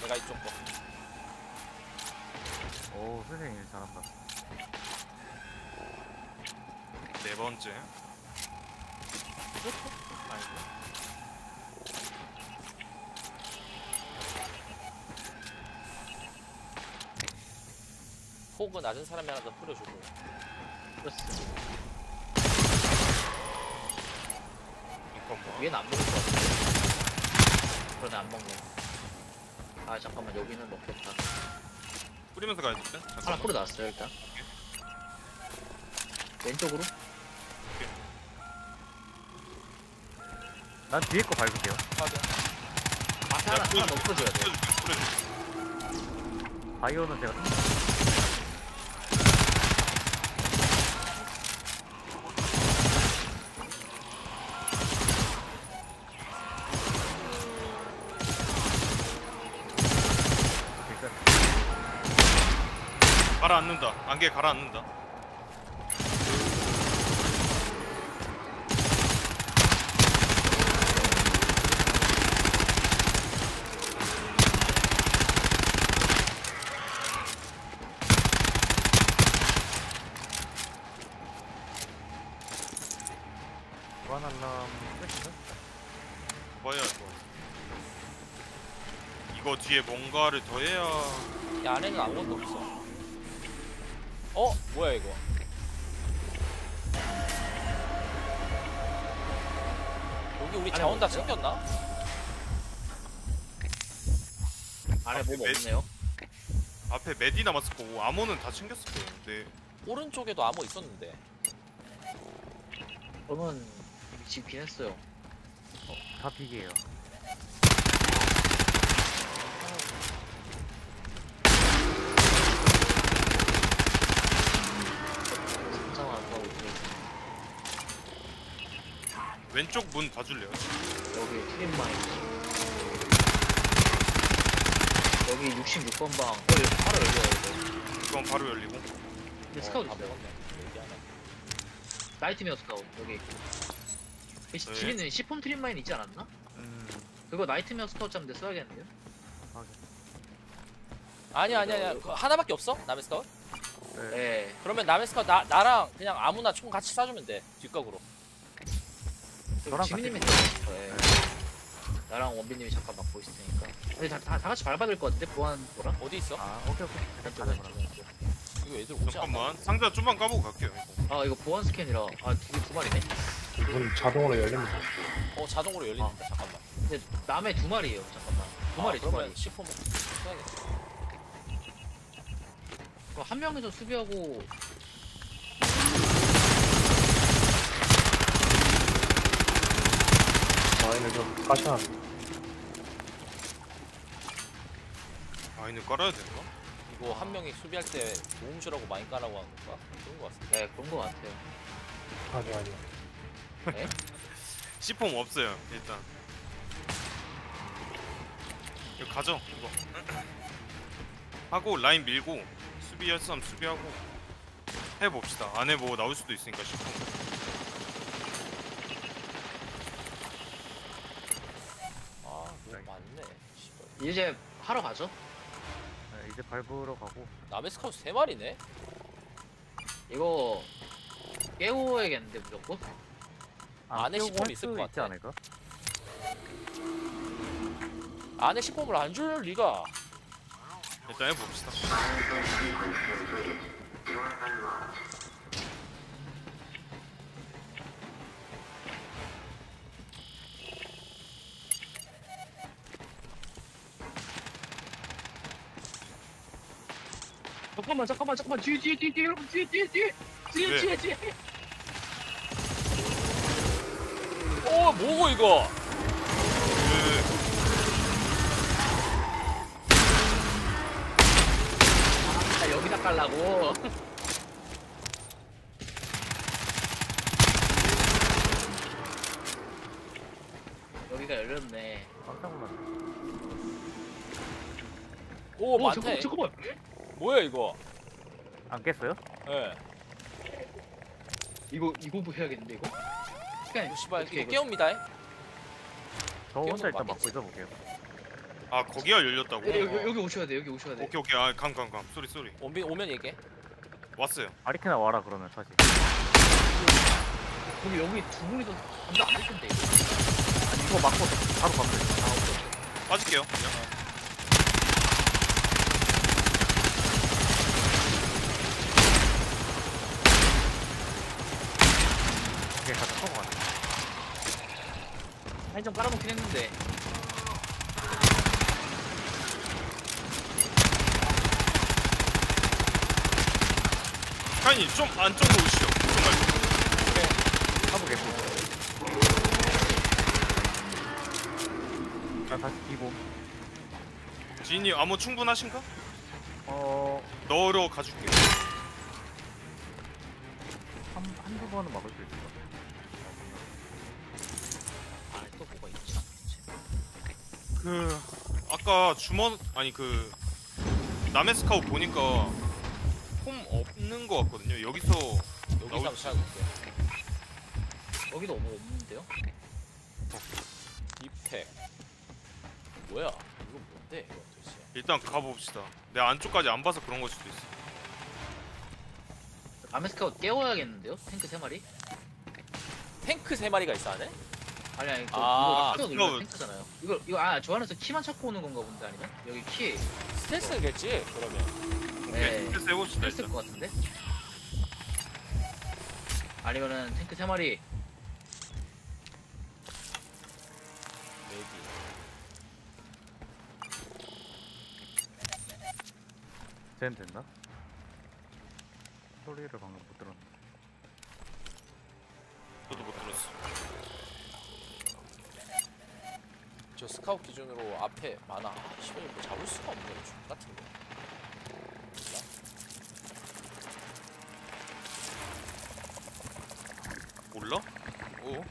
내가 이쪽 거. 오 선생님 일 잘한다. 네 번째. 아니고. 포그 낮은 사람이 하나 더 뿌려주고. 플러스. 잠깐만. 얘는 안 먹을 것 같은데. 그러네, 안 먹네. 아, 잠깐만, 여기는 먹겠다. 뿌리면서 가야 될 때? 하나 잠깐만. 뿌려놨어요, 일단. 왼쪽으로? 난 뒤에 거 밟을게요. 확인. 앞에 하나, 하나 더 뿌려줘야 돼. 뿌려줄게, 뿌려줄게. 바이오는 제가 일단 가라앉는다. 안개 가라앉는다. 보안 알람 끝인가? 봐야 할 것 같아. 이거 뒤에 뭔가를 더 해야. 이 안에는 아무것도 없어. 어? 뭐야 이거? 여기 우리 안에 자원 다 없어요? 챙겼나? 안에 뭐 매- 없네요. 앞에 메디 남았을 거고 암호는 다 챙겼을 거예요. 근데 오른쪽에도 암호 있었는데. 저는 집긴 했어요. 다 비계예요. 상상을 안 하고 있어요. 왼쪽 문 봐줄래요? 여기 트림 마인. 여기 육십육 번 방. 어, 여기 바로 열려요, 이거. 이건 바로 열리고. 근데 스카우트 다 있어요. 먹었네. 얘기하네. 나이트메어 스카우트, 여기. 이 네. 뒤에는 시폼 트림 마인 있지 않았나? 음. 그거 나이트메어 스카우트 잡는데 써야겠는데요? 아니 아니 아니 그거 하나밖에 없어? 남의 스카웃? 네. 네. 그러면 남의 스카웃 나, 나랑 그냥 아무나 총 같이 쏴주면 돼 뒷각으로. 저랑 지민님이 같이 있어요. 네. 나랑 원빈님이 잠깐 맡고 있으니까. 근데 다, 다, 다 같이 밟아야 될 것 같은데? 보안 거랑? 어디 있어? 아 오케이 오케이. 왼쪽, 가자, 왼쪽, 가자. 왼쪽. 이거 애들 오지 않나? 잠깐만. 상자 좀만 까보고 갈게요. 이거. 아, 이거 보안 스캔이라. 아, 두, 두 마리네? 문 자동으로 열립니다. 어 자동으로 열린다. 잠깐만. 근데 남의 두 마리예요, 잠깐만. 두 마리, 아, 두 그러면 마리. 시포 먹 써야겠다. 그럼 한 명이서 수비하고 마인을 좀 까셔야 합니다. 아이는 깔아야 되나? 이거 한 명이 수비할 때 도움 주라고 많이 까라고 하는 건가? 그런 거 같습니다. 네, 그런 거 같아요. 아니요 아니요. 네? 시폼 없어요. 일단. 이거 가죠. 이거. 하고 라인 밀고 수비할 사람 수비하고 해봅시다. 안에 뭐 나올 수도 있으니까 시폼. 아, 뭐 많네. 씨발. 이제 하러 가죠? 네, 이제 밟으러 가고. 남의 스카웃 세 마리네. 이거 깨워야겠는데 무조건? 아, 안에 태우고 시범 할 있을 수 것 있지 같아. 않을까? 안에 시범을 안 줄 리가. 일단 해봅시다. 잠깐만, 잠깐만, 잠깐만. 뒤에, 뒤에, 뒤에, 뒤에, 여러분, 뒤에, 뒤에, 뒤에. 뒤에, 왜? 뒤에, 뒤에. 오, 뭐고 이거? 그 아, 여기다 깔라고. 여기가 열렸네. 깜짝 놀랐네. 오, 어, 많네. 잠깐만, 잠깐만. 뭐야 이거? 안 깼어요? 예. 이거, 이거 뭐 해야겠는데, 이거? 시간이 이거 씨발 어떻게 이거 깨웁니다. 저 깨우는 혼자 일단 거 막고 있어볼게요. 아 거기가 열렸다고? 여기, 여기, 여기 오셔야 돼. 여기 오셔야 돼. 오케이 오케이 아감감감 쏘리 쏘리 오면 오면 얘기해. 왔어요. 아리케나 와라 그러면 다시. 여기 여기 두 분이서 감당 안될 텐데. 이거. 아니 이거 맞고 바로 가면 돼. 아 오케이. 오케이. 빠질게요. 그냥. 이게 가서 쳐고 가네. 한점 깔아놓긴 했는데. 카인이 좀 안쪽으로 오시죠. 좀 말고. 가보겠습니다. 자 다시 뒤고. 지인님 암호 충분하신가? 어... 넣으러 가줄게. 한, 한두 번은 막을 수 있을 것 같아. 아또 뭐가 있지? 그 아까 주먼 아니 그 남의 스카웃 보니까 폼 없는 거 같거든요. 여기서 여기서 나올 한번 찾아볼게. 여기도 뭐 없는데요? 딥텍. 뭐야? 이거 뭔데 이거 도대체? 일단 가봅시다. 내 안쪽까지 안 봐서 그런 걸 수도 있어. 아메스카우 깨워야겠는데요? 탱크 세 마리? 탱크 세 마리가 있어 안에? 아니 아니 그, 아, 이거 키가 그거- 누르면 탱크잖아요. 이거 이거 아 저 안에서 키만 찾고 오는 건가 본데 아니면? 여기 키 스텔스겠지 그러면. 오케이. 네. 네. 해봅시다 있을 일단. 것 같은데? 아니면은 탱크 세 마리 메이비. 쟤는 됐나? 소리를 방금 못 들었는데. 저도 못 들었어. 저 스카웃 기준으로 앞에 많아. 아, 씨발 이거 잡을 수가 없네. 죽 같은 거. 몰라? 오.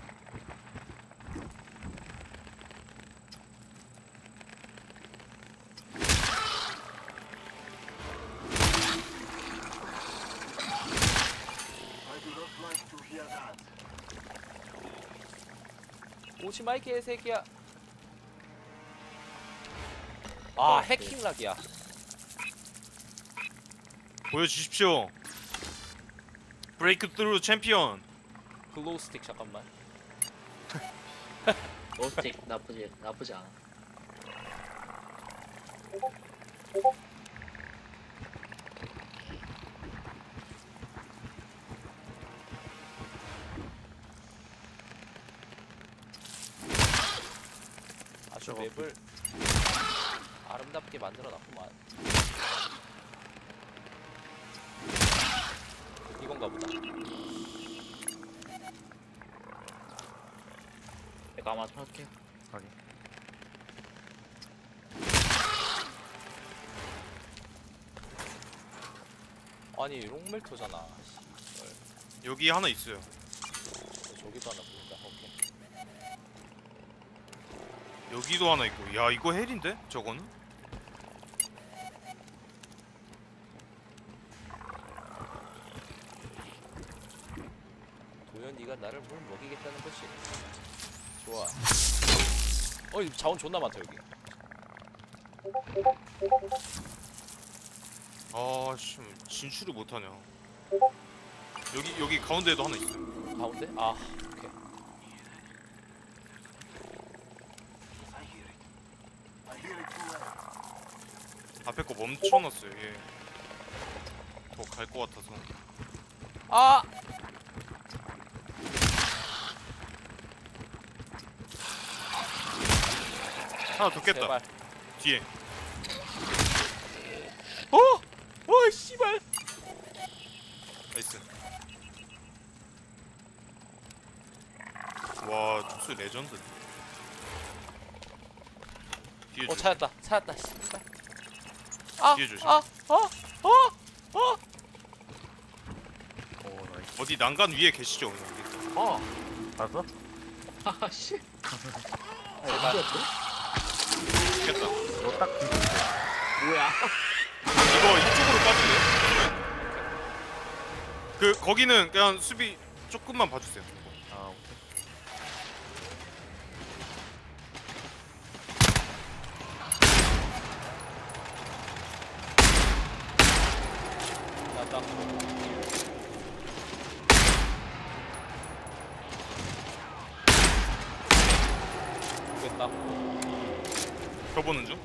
오지 마 이 개새끼야. 아 네. 해킹락이야. 보여주십시오. 브레이크 트루 챔피언. 글로우 스틱 잠깐만. 로스틱 나쁘지 나쁘지 않아. 아주 맵을 아름답게 만들어놨구만. 이건가 보다. 내가 아마 할게요. 확인. 아니 롱멜터잖아. 여기 하나 있어요. 저기도 하나 보인다. 오케이. 여기도 하나 있고. 야 이거 헬인데? 저거는? 도현 네가 나를 뭘 먹이겠다는 것이. 좋아. 어, 이 자원 존나 많다 여기. 아씨 진출을 못하냐. 여기 여기 가운데에도 하나 있어요. 가운데? 아, 오케이. 앞에 거 멈춰놨어요. 얘. 더 갈 것 같아서. 아! 하나 더 깼다. 제발. 뒤에. 어! 어, 씨발. 나이스. 와 촉수 레전드. 뒤에 어, 주. 찾았다. 찾았다. 씨발. 아! 뒤에 조심. 아! 어! 어! 어! 오 나이스. 어디 난간 위에 계시죠? 여기. 아, 봤어? 아 씨. 아, 제발. 어디였지? 깼다. 너딱 뒤진데. 뭐야? 이거 이쪽으로 빠질래요? 그 거기는 그냥 수비 조금만 봐주세요. 아 오케이. 됐다. 됐다. 펴보는 중.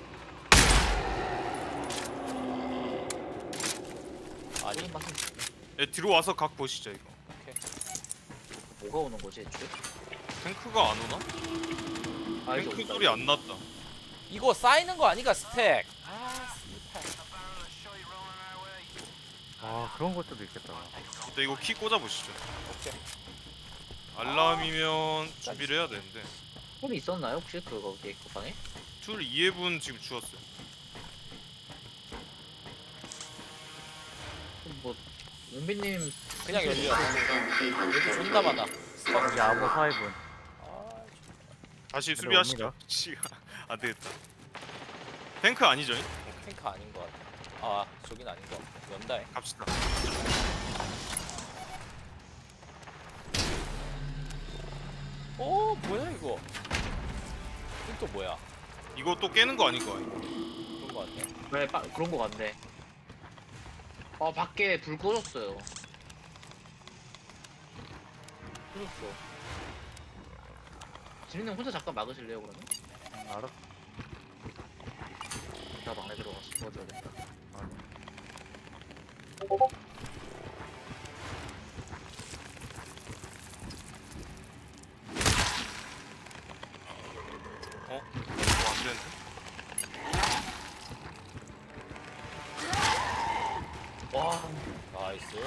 아니, 소리 맛은 예, 뒤로 와서 각 보시죠 이거. 뭐가 오는 거지 애초에? 탱크가 안 오나? 아 이제 탱크 온다. 소리 안 났다. 이거 쌓이는 거 아니가 스택. 아, 씨발. 아 그런 걸 수도 있겠다. 근데 이거 키 꽂아 보시죠. 오케이. 알람이면 준비를 해야 되는데. 폰이 있었나요 혹시 그거 거기 그 방에? 툴 이 회분 지금 주었어요. 그럼 뭐 은비님 그냥 열려. 여기 존나 많아. 여기 암호 사입은. 아, 다시 근데 수비하시죠. 옵니다. 씨가 안 되겠다. 탱크 아니죠? 탱크 아닌 것 같아. 아, 저긴 아닌 것 같아. 연다해. 갑시다. 오, 뭐야 이거? 이거 또 뭐야? 이거 또 깨는 거 아닌가? 그런 거 같네. 왜 빠, 그런 거 같네. 아 밖에 불 꺼졌어요. 꺼졌어. 지민님 혼자 잠깐 막으실래요 그러면? 응, 알았어. 나 막내 들어가서 도와줘야겠다. 어? 이거 안 되는데? 와 나이스.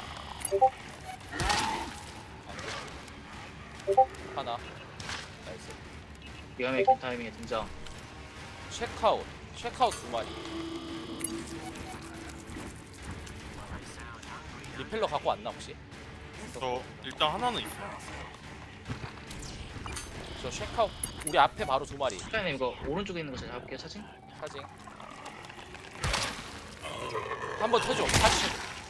하나. 나이스. 기가 막힌 타이밍에 등장. 체크아웃. 체크아웃 두 마리. 리펠러 갖고 왔나 혹시? 저 일단 하나는 있어. 저 체크아웃. 우리 앞에 바로 두 마리. 사장님 이거 오른쪽에 있는 거 제가 잡을게요 차징. 사진. 한번 쳐줘. 다시.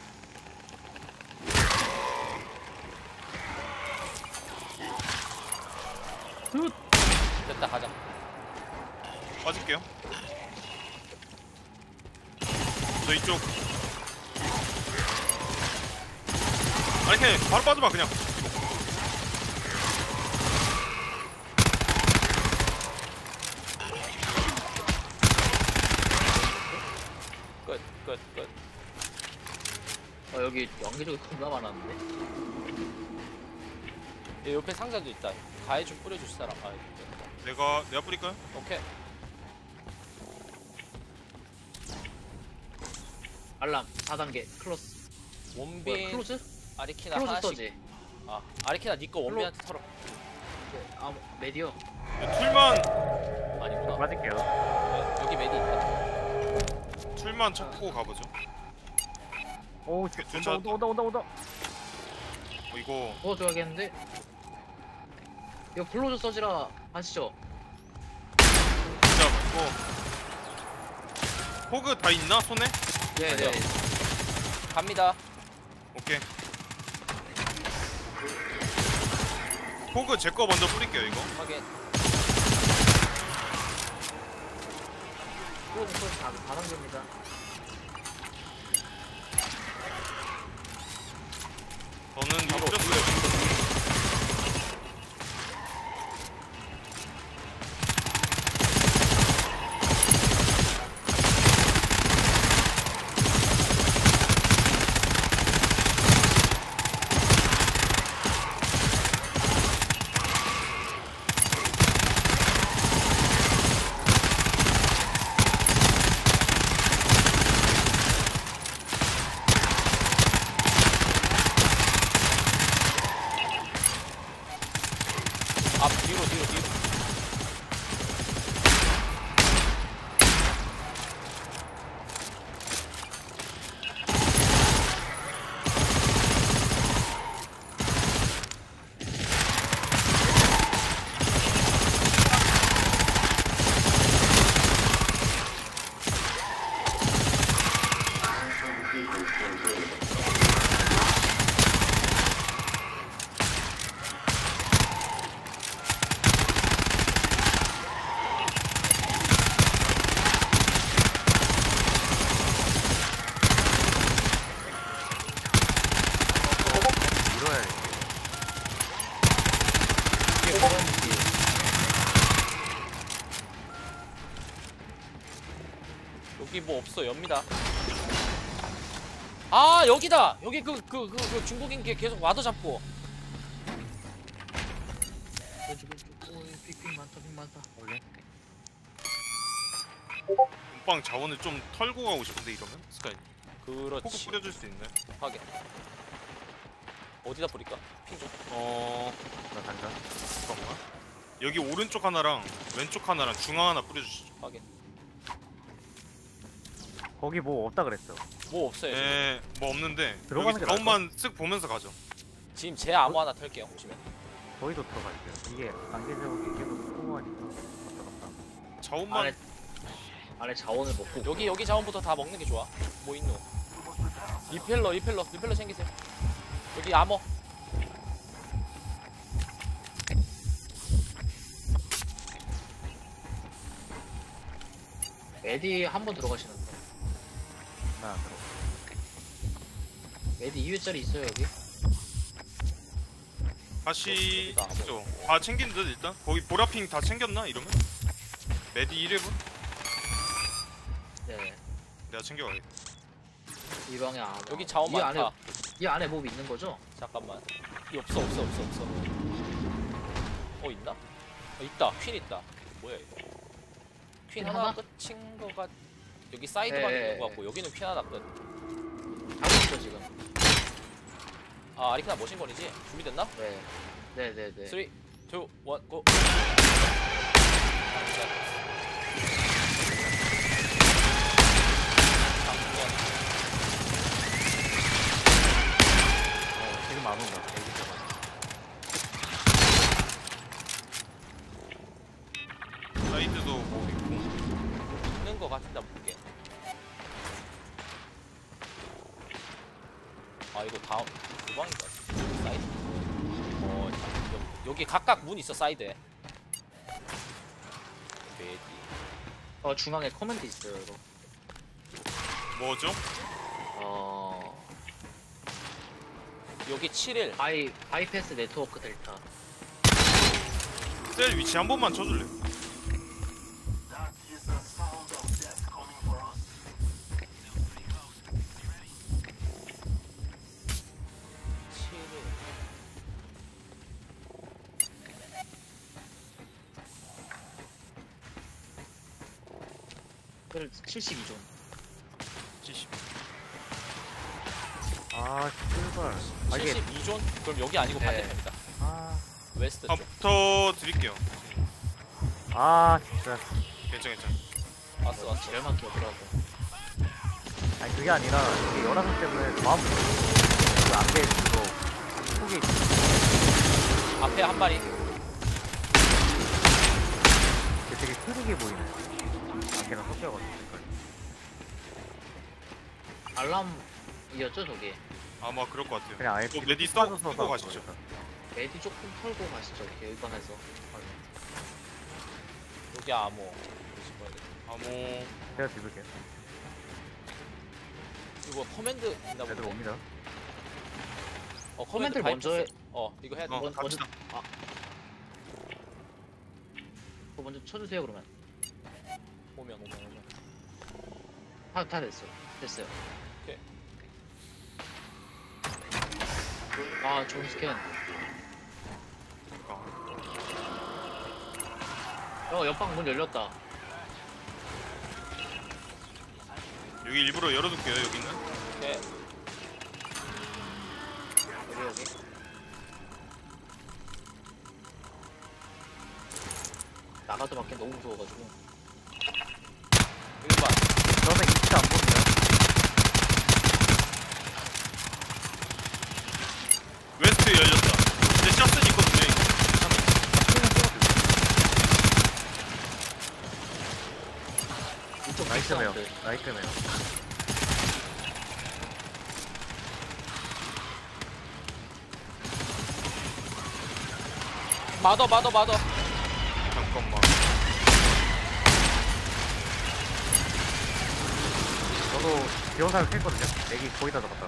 됐다 가자. 빠질게요. 저 이쪽. 아니 그냥 바로 빠져봐 그냥. 끝, 끝, 끝. 아 여기 연기적이 겁나 많았는데. 얘 옆에 상자도 있다. 가해 좀 뿌려줄 사람. 아, 됐다. 내가 내가 뿌릴까요? 오케이. 알람 사 단계 클로스. 뭐야 원빈, 클로즈? 아리키나 클로즈 하나씩. 써지. 아, 아리키나 니꺼 원빈한테 털어. 아 메디어. 야, 툴만 아니구나. 빠질게요. 네, 여기 메디 있다. 툴만 찾고 가보죠. 오 그, 온다 저- 온다 온다 온다 온다. 어, 이거 도와줘야겠는데. 이거 클로즈 써지라 아시죠? 진짜 이거 호그 다 있나 손에? 네네. 갑니다. 오케이. 호그 제 거 먼저 뿌릴게요 이거. 확인. 클로즈 써지 다, 다 단계입니다. 저는 이거 뿌렸어요. 여기 뭐 없어. 엽니다. 아 여기다. 여기 그 그 그 그 중국인 걔 계속 와도 잡고. 왼쪽 왼쪽. 오 픽픽 많다 픽 많다. 원래 몸빵 자원을 좀 털고 가고 싶은데 이러면 스카이. 포크 그렇지. 뿌려줄 수 있나요? 확인. 어디다 뿌릴까? 핑 좀. 어 나 간다. 잠깐만. 여기 오른쪽 하나랑 왼쪽 하나랑 중앙 하나 뿌려주시죠. 확인. 거기 뭐 없다 그랬어. 뭐 없어요. 지금. 네, 뭐 없는데 들어가는 여기 게 나을 자원만 쓱 보면서 가죠. 지금 제 암호 하나 털게요. 보시면. 저희도 들어갈게요. 이게 단계적으로 계속 소모하니까 왔다 갔다. 자원만 안에 안에 자원을 먹고. 여기 여기 자원부터 다 먹는 게 좋아. 뭐 있노? 리펠러 리펠러 리펠러 챙기세요. 여기 암호. 메디 한 번 들어가시는데. 나안 들어. 메디 이 회짜리 있어요 여기? 다시 여기다 그죠? 다 챙긴 듯 일단. 거기 보라핑 다 챙겼나 이러면? 메디 일 회분? 네. 내가 챙겨가겠다. 이 방에 안. 여기 자원 이 안에 많다. 이 안에 몹 있는 거죠? 잠깐만. 이 없어 없어 없어 없어. 어 있나? 어, 있다. 퀸 있다. 뭐야 이거? 퀸 퀸 하나 하나? 끝인 거가 여기 사이드만 예, 있는 예, 거 같고 여기는 퀸 하나 끝. 하고 있어 지금. 아 아리크나 머신건이지? 준비됐나? 네. 네네네. 삼, 이, 일, 고! 어, 지금 안 온다. 여기 들어가. 사이드도 뭐 있고. 있는 거 같은데 한번 볼게. 아 이거 다음 도방인가? 사이드. 어 여, 여기 각각 문 있어 사이드에. 메디. 어 중앙에 커맨드 있어요 이거. 뭐죠? 어 여기 칠 일. 바이 바이패스 네트워크 델타. 셀 위치 한 번만 쳐줄래? 칠 일. 그래 칠십이 존. 칠십. 아, 출발. 아, 이게, 칠십이 존? 그럼 여기 아니고 네. 반대편이다. 아, 웨스트 쪽. 컴퓨터 드릴게요. 아, 진짜. 괜찮 괜찮. 왔어 왔어. 제일 많게 오더라고. 아니, 그게 아니라, 이게 열화상 때문에 마음 그 안개 그거, 속에 앞에 한 마리. 되게 흐르게 보이네. 안개랑 섞여가지고. 색깔이. 알람이었죠 저기. 아마 그럴 것 같아요. 그냥 아예 또 메디 써 빠져서 쓰고 나올 가시죠. 거니까. 메디 조금 털고 가시죠 이렇게 일반에서. 여기 암호. 조심해야겠다. 아뭐 제가 집을게요. 이거 커맨드 있나 애들 보네. 옵니다. 어 커맨드를 바이퍼스. 먼저 해. 어 이거 해야 돼. 어, 먼- 갑시다. 아. 그거 먼저 쳐주세요 그러면. 오면 오면 오면. 다, 다 됐어요. 됐어요. 오케이. 아, 좋은 스캔. 어, 옆방 문 열렸다. 여기 일부러 열어둘게요. 여기는. 오케이. 여기, 여기. 나가도 밖에 너무 무서워가지고. 일 번. 저는 이치 안 봅니다. 웨스트 열렸다. 근데 샷은 있거든요. 이거. 이쪽 나이스네요. 사운드. 나이스네요. 마더 마더 마더. 잠깐만. 저도 기원사를 깼거든요. 애기 거의 다 잡았다.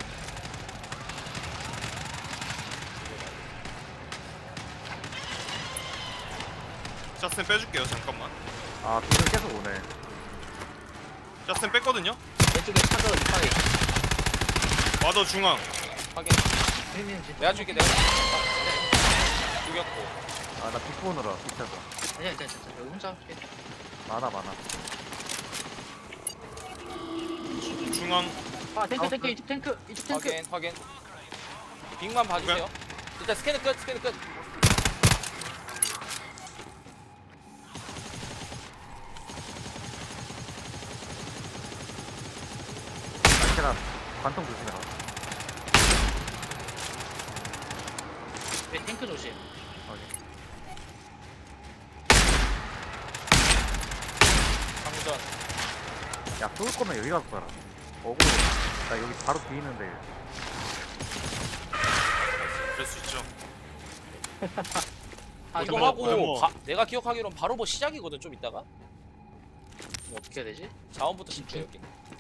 샷은 빼줄게요. 잠깐만. 아, 둘은 계속 오네. 자스는 뺐거든요. 왼쪽에 차가 이파이. 와더 중앙. 확인. 형님 진짜. 내가 줄게 내가. 죽였고. 아나 빅본으로 비차서. 아니야 괜찮아 괜찮아. 여기 혼자 할게. 많아 많아. 중앙. 아 탱크 탱크 이쪽 탱크 이쪽 탱크. 확인 확인. 빅만 봐주세요. 일단 스캐너 끝 스캐너 끝. 아리케나 관통 조심해라. 네, 탱크 조심. 확인. 장전. 야 쏠 거면 여기 가서 쏴라. 어그로. 나 여기 바로 뒤에 있는데. 그럴 수 있죠. 아 이거 잠깐만. 하고 뭐. 바, 내가 기억하기로는 바로 뭐 시작이거든 좀 이따가. 뭐 어떻게 해야 되지? 자원부터 씹게 여기.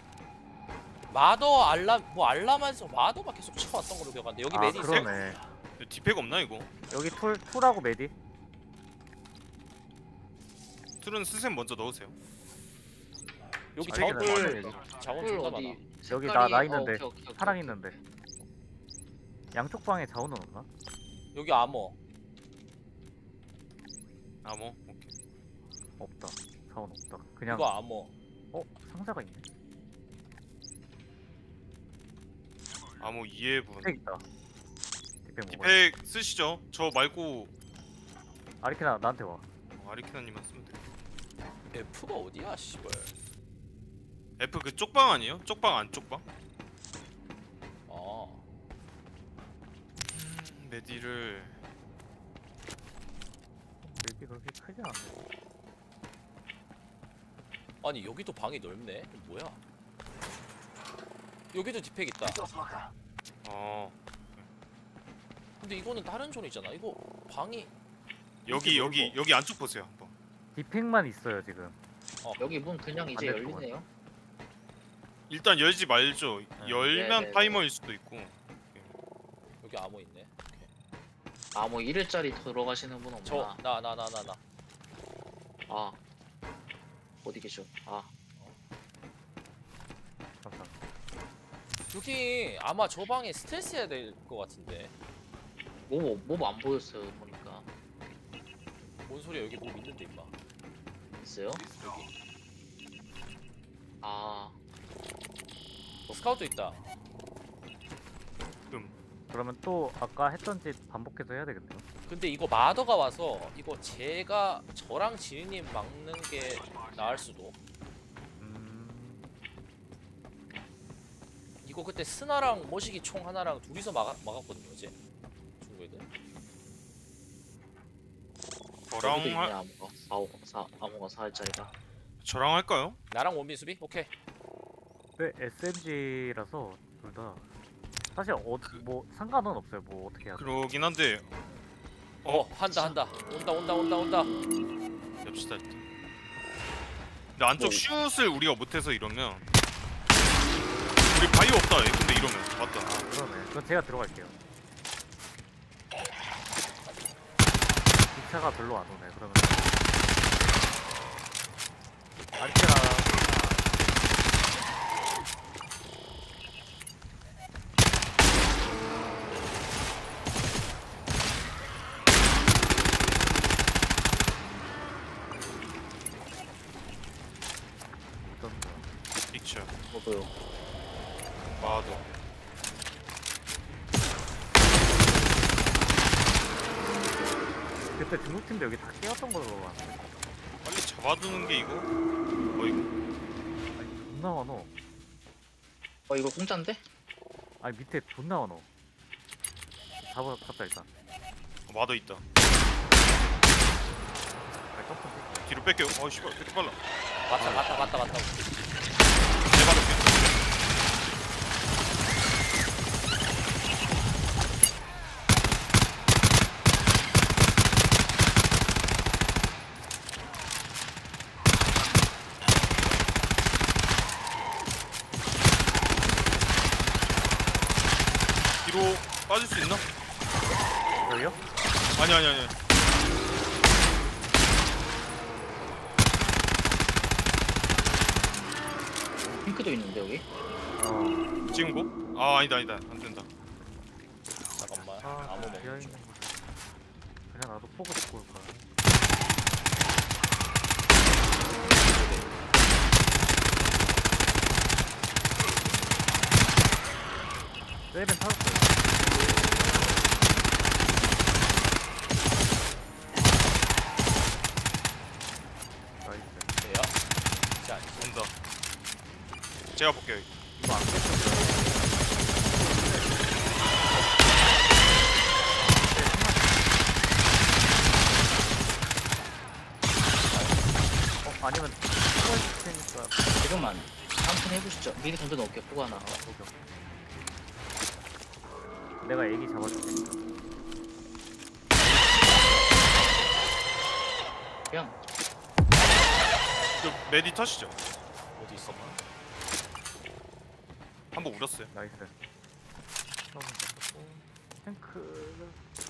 마더 알람 뭐 알람에서 마더가 계속 쳐왔던 걸로 기억하는데 여기 아 메디 있어. 그러네. 디팩 없나 이거? 여기 툴 툴하고 메디. 툴은 스샘 먼저 넣으세요. 여기 아, 자원 이렇게 뿔 나와요, 자원 뿔 존나 어디? 많아. 여기 나 색깔이- 나 어, 있는데. 오케이, 오케이, 오케이, 사람 오케이. 있는데. 양쪽 방에 자원은 없나? 여기 아머. 아 뭐? 오케이. 없다. 자원 없다. 그냥 이거 아머. 어 상자가 있네. 아뭐 이해분. 팩 있다. 디팩 먹어. 디팩 쓰시죠. 저 말고 아리케나 나한테 와. 어, 아리케나님만 쓰면 돼요. F가 어디야 씨발. F 그 쪽방 아니에요? 쪽방 안쪽 방? 아 음, 메디를 여기 그렇게 크지 않네. 아니 여기도 방이 넓네. 이거 뭐야? 여기도 디팩 있다. 어 근데 이거는 다른 존이잖아. 이거 방이 여기 넓어. 여기 여기 안쪽 보세요 한번. 디팩만 있어요 지금. 여기 문 그냥 이제 반대쪽은. 열리네요. 일단 열지 말죠. 열면 네네네. 타이머일 수도 있고. 여기 아머 있네. 아 뭐 일 회짜리 들어가시는 분 없나? 저 나 나 나 나 나. 아 어디 계셔? 아 잠깐. 여기 아마 저 방에 스텔스 해야 될 것 같은데. 뭐뭐안 보였어요 보니까. 뭔 소리야? 여기 뭐 있는데 임마. 있어요? 아 스카우트 있다. 그러면 또 아까 했던 짓 반복해서 해야 되겠네요. 근데 이거 마더가 와서 이거 제가 저랑 지니님 막는 게 나을 수도. 음. 이거 그때 스나랑 머시기 총 하나랑 둘이서 막아, 막았거든요 어제 중국 애들. 저랑 여기도 있네 할 아무가 사오 사 아무가 사 회짜리가. 저랑 할까요? 나랑 원빈 수비? 오케이. 네 에스엠지라서 둘 다 사실 어, 뭐 상관은 없어요. 뭐 어떻게 해야 돼? 그러긴 한데 어 한다 한다. 온다 온다 온다 온다. 엽시다 일단. 근데 안쪽 뭐. 슛을 우리가 못해서 이러면 우리 바이오 없다. 얘. 근데 이러면 맞다. 아 그러네. 그건 제가 들어갈게요. 이 차가 별로 안 오네. 그러면 아리케나 어떤 거야? 픽처. 뭐고요? 마도. 그때 중국 팀도 여기 다 깨웠던 걸로 봤는데. 빨리 잡아두는 게 이거. 어이구. 아니 존나 많어. 어 이거 공짜인데? 아니 밑에 존나 많어. 잡아 잡자 일단. 어, 마도 있다. 아니 점프 찍고. 뒤로 뺄게요. 어 씨발 왜 이렇게 빨라. 맞다 맞다 맞다 맞다. 내 받을게. 뒤로 빠질 수 있나? 여기요? 아니 아니 아니. 핑크도 있는데 여기. 어. 지금 고? 아 아니다 아니다 안 된다. 잠깐만. 아, 아무 비어 먹는 있는 중. 곳. 그냥 나도 포그 듣고 올 거야. 세븐 타졌어요. 나이스. 돼요? 진짜 아니지. 온다. 제가 볼게요. 여기. 이거 안 깼어. 어, 아니면 포그 테니까 지금만 한번 해보시죠. 미리 던져 놓을게. 포가 하나. 오케이. 내가 애기 잡아줄 테니까. 그냥 저 메디 터시죠? 어디 있어? 한번 울었어요. 나이스. 처음 잡았고. 탱크.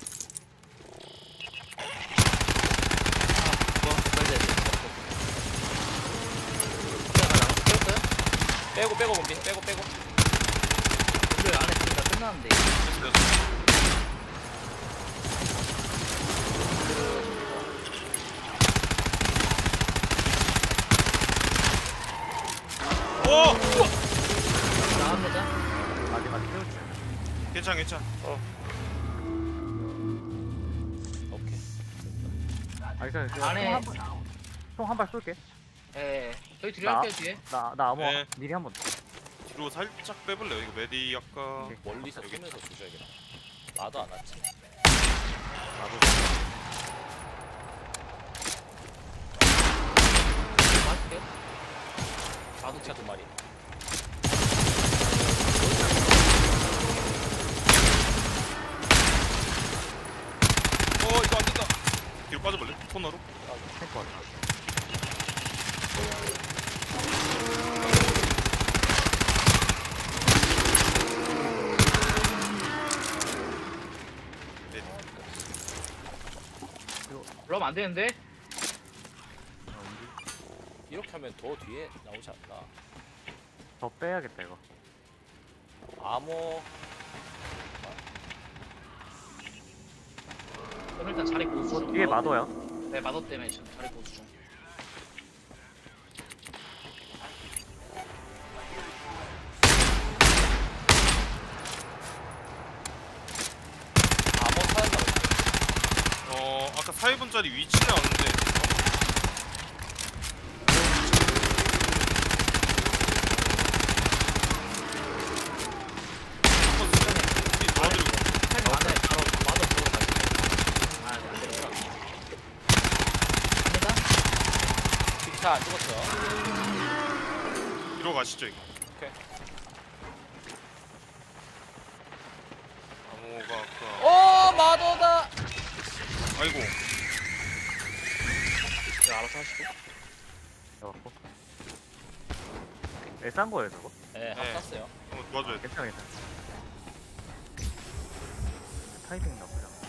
뭐 빨리 돼. 빼고 빼고 봄비. 빼고 빼고. 오늘 안에 지금 다 끝났는데. 오! 나갑니다. 아직 아직 태우지. 괜찮 괜찮. 오케이. 아니 그냥 안에- 총한 발 쏠게. 예. 저희 둘이 나- 할게요 뒤에. 나 나 아무 네. 미리 한번. 뒤로 살짝 빼볼래요? 이거 메디 아까 오케이. 멀리서 여기. 쏘면서 조져야겠다. 나도 안 왔지. 나도. 맞을게요. 나도 차 두 마리. 어 이거 안 된다. 뒤로 빠져볼래? 코너로? 탱크 왔다. 메디. 그러면 안 되는데. 어, 우리 이렇게 하면 더 뒤에 나오지 않나? 더 빼야겠다 이거. 암호 그럼 일단 자리 고수 중. 어, 뒤에 마도야. 네, 마도 때문에 지금 자리 고수 중. 암호 사연다. 어 아까 사 분짜리 위치는 아는데 한번 우리 도와드리고 타임 안에 바로 마도 보러 갈게요. 아, 네, 안 되겠다. 갑니다. 빅차 안 죽었어. 뒤로 가시죠 이거. 오케이. 암호가 아까 오 마도다. 아이고 네, 알아서 하시고. 잡았고. 애싼 거예요 저거? 네, 네. 합났어요. 한번 도와줘야 돼. 괜찮아 괜찮아. 타이밍 나쁘지 않아.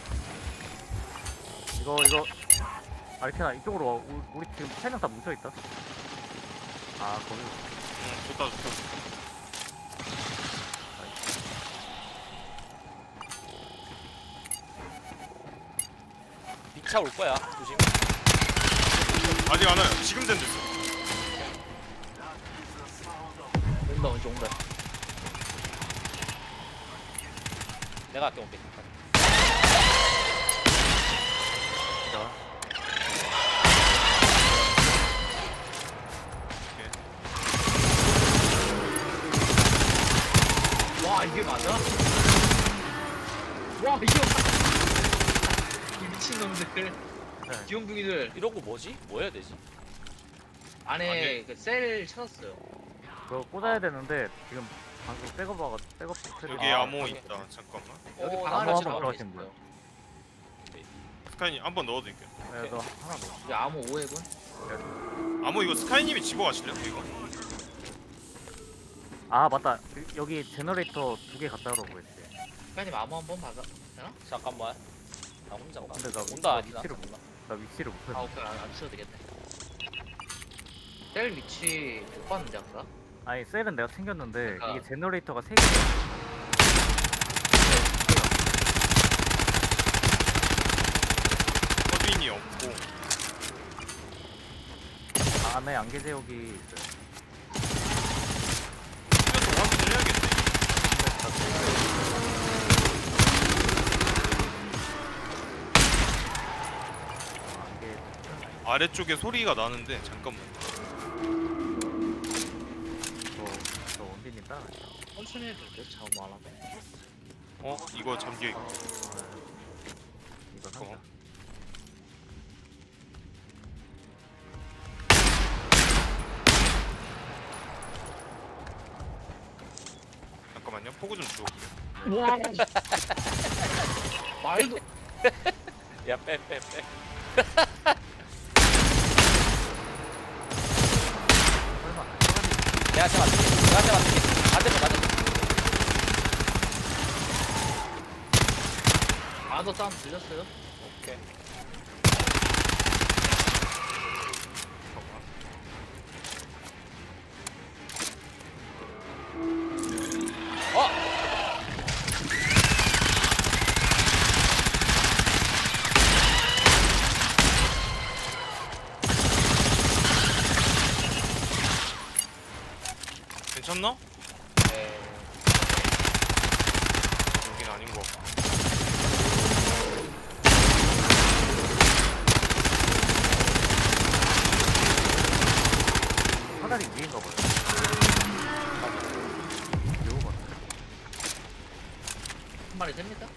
이거 이거 아르케나 이쪽으로 와. 우리, 우리 지금 세 명 다 뭉쳐 있다. 아 거기. 응 좋다 좋다. 빅차 올 거야. 조심. 아직 안 와요. 지금 된 됐어. 온다, 왼쪽 온다. 내가 할게 옴비. 자. 와, 이게 맞아? 와, 이게 맞아? 이 미친놈들. 네. 귀염둥이들. 이러고 뭐지? 뭐 해야 되지? 안에 그 셀 찾았어요. 그거 꽂아야 되는데 지금 방금 백업 와가 백업 스킬이 여기 아, 암호 오케이. 있다. 잠깐만. 여기 오, 방 나무 안에 한번 들어가 들어가시면 있어요. 스카이님 한번 넣어드릴게요. 그래서 하나 더. 이제 암호 오 회분. 암호 이거 스카이님이 집어 가실래요? 이거? 아 맞다. 여기 제너레이터 두 개 갖다 놓고 있지. 사장님 암호 한번 받아. 되나? 잠깐만. 나 혼자 가. 근데 나 온다. 위치를 아니다. 몰라. 나 위치를 못 아, 해. 오케이. 안, 안 치셔도 되겠네. 셀 위치 못 봤는데 아까? 아니 셀은 내가 챙겼는데 그러니까- 이게 제너레이터가 세 개. 서빈이 없고 안에 안개제옥이 있어요. 튀겨서 확인을 해야겠네. 안개. 아래쪽에 소리가 나는데 잠깐만. 저저 원빈님 따라. 천천히 해도 돼. 자원 많아. 어 이거 잠겨 있고. 이거 어. 상자. 잠깐만요. 포구 좀 주워. 와. 말도. 야 빼 빼 빼. 설마. 내가 쟤 맞을게. 내가 쟤 맞을게. 맞을게 맞을게. 아더 싸움 들렸어요? 오케이. 어! 괜찮나? 네. 여긴 아닌 것 같고. 사다리 위인가 봐요. 이거 봐. 한 마리 됩니까?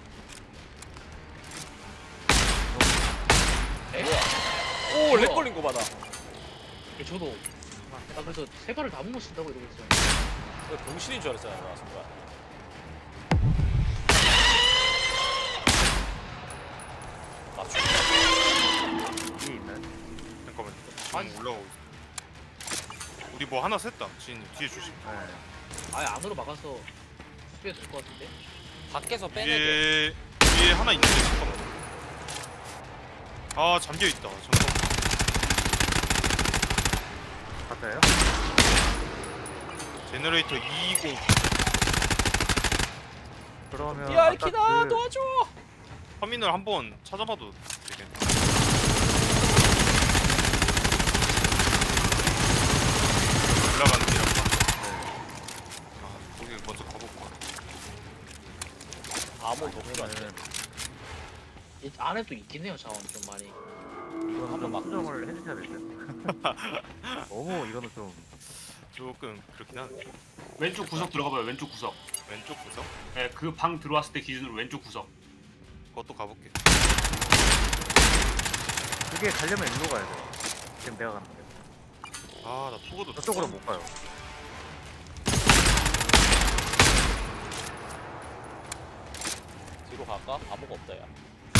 오, 렉 걸린 거 봐라. 예, 저도. 나 그래서 세 발을 다 못 쓴다고 이러고 있어요. 너 병신인 줄 알았잖아, 나 순간. 아, 죽 위에 있나요? 잠깐만. 아니. 지금 올라오고 있어. 우리 뭐 하나 샜다. 지인님 뒤에 주심. 네. 아예 안으로 막아서 수비해도 될 것 같은데? 밖에서 빼내야 돼. 위에 위에 하나 있는데 잠깐만. 아 잠겨 있다. 잠깐만. 갔어요? 제너레이터 이이공. 그러면 야, 아까 알키나 그 도와줘. 터미널 한번 찾아봐도 되겠네. 올라가는 길 아까. 아 거기 먼저 가볼까. 아무 높이가 안 돼. 그러면은 이 안에도 있긴 해요 자원 좀 많이. 이거는 한번 좀 막- 수정을 해주셔야 될 듯. 너무 이거는 좀 조금 그렇긴 하네. 왼쪽 구석 들어가봐요. 왼쪽 구석. 왼쪽 구석? 네, 그 방 들어왔을 때 기준으로 왼쪽 구석. 그것도 가볼게. 그게 가려면 일로 가야 돼요. 지금 내가 가는 데. 아 나 포고도 저쪽으로 못 가요. 뒤로 갈까? 아무거 없다, 야.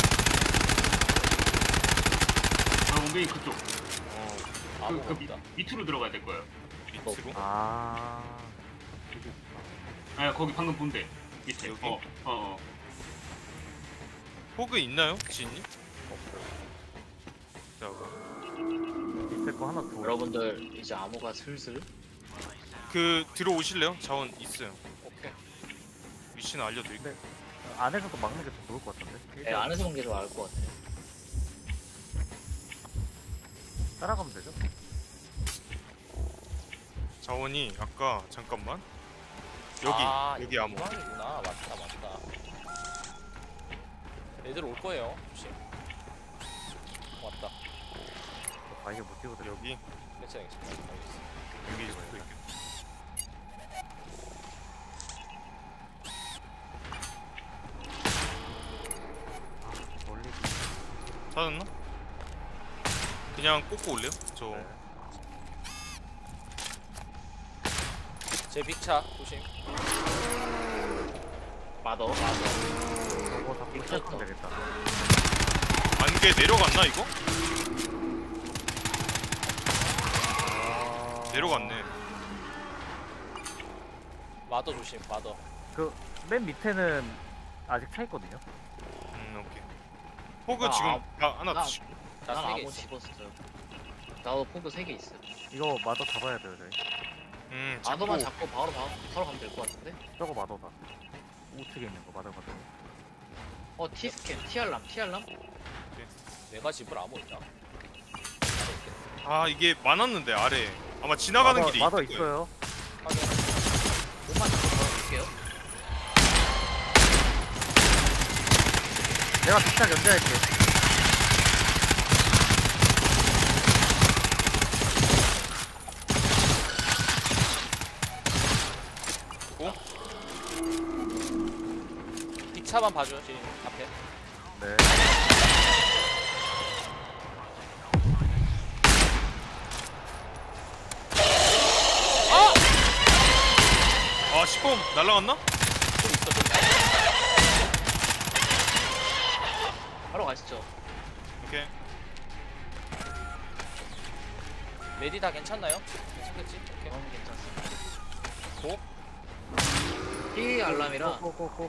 아, 원빈이 그쪽. 어 그, 아무거 그 밑, 없다. 밑으로 들어가야 될 거예요. 밑으로? 아. 아, 거기 방금 본데. 밑에. 여기? 어, 어, 어. 포그 있나요? 지인님? 자 있을 거 하나 더. 여러분들 이제 암호가 슬슬 그 들어오실래요? 자원 있어요. 오케이. 위치는 알려드릴게요. 네. 안에서도 막는 게 더 좋을 것 같은데. 네, 안에서 본 게 더 나을 것 같아요. 따라가면 되죠? 자원이 아까 잠깐만 여기 아, 여기 암호. 이구나. 맞다, 맞다. 애들 올 거예요. 조심. 왔다. 아 이게 못 찍어드려. 여기 괜찮아, 괜찮아. 알겠어. 여기 수도 있겠다. 멀리. 찾았나? 그냥 꽂고 올래요? 저 네. 제 빅차 조심. 마더 마더. 저거 잡고 시작하면 되겠다. 안개 내려갔나 이거? 아... 내려갔네. 마더 조심, 마더. 그맨 밑에는 아직 차 있거든요. 음 오케이. 포그 아, 지금 아, 다 하나 나- 치- 난 나세 개 암호 있어. 집었어요. 나도 포그 세 개 있어. 이거 마저 잡아야 돼요 저희. 음 아더만 잡고 잡고 바로 바로, 바로 가면 될 것 같은데. 저거 마더다. 우측에 있는 거 마더 마더. 어 T스캔 T알람 T알람. 내가 집을 아무 있다. 아 이게 많았는데 아래 아마 지나가는 마더, 길이 마더 있을 거예요. 있어요. 확인. 몸만 잡고 바로 갈게요. 내가 비슷하게 연재할게. 이 차만 봐줘 지금 앞에. 네. 아 시범 날라갔나? 좀 있어 좀 있어. 바로 가시죠. 오케이. 메디 다 괜찮나요? 괜찮겠지? 오케이. 그럼 괜찮습니다. 고? T 알람이라 꼬꼬꼬.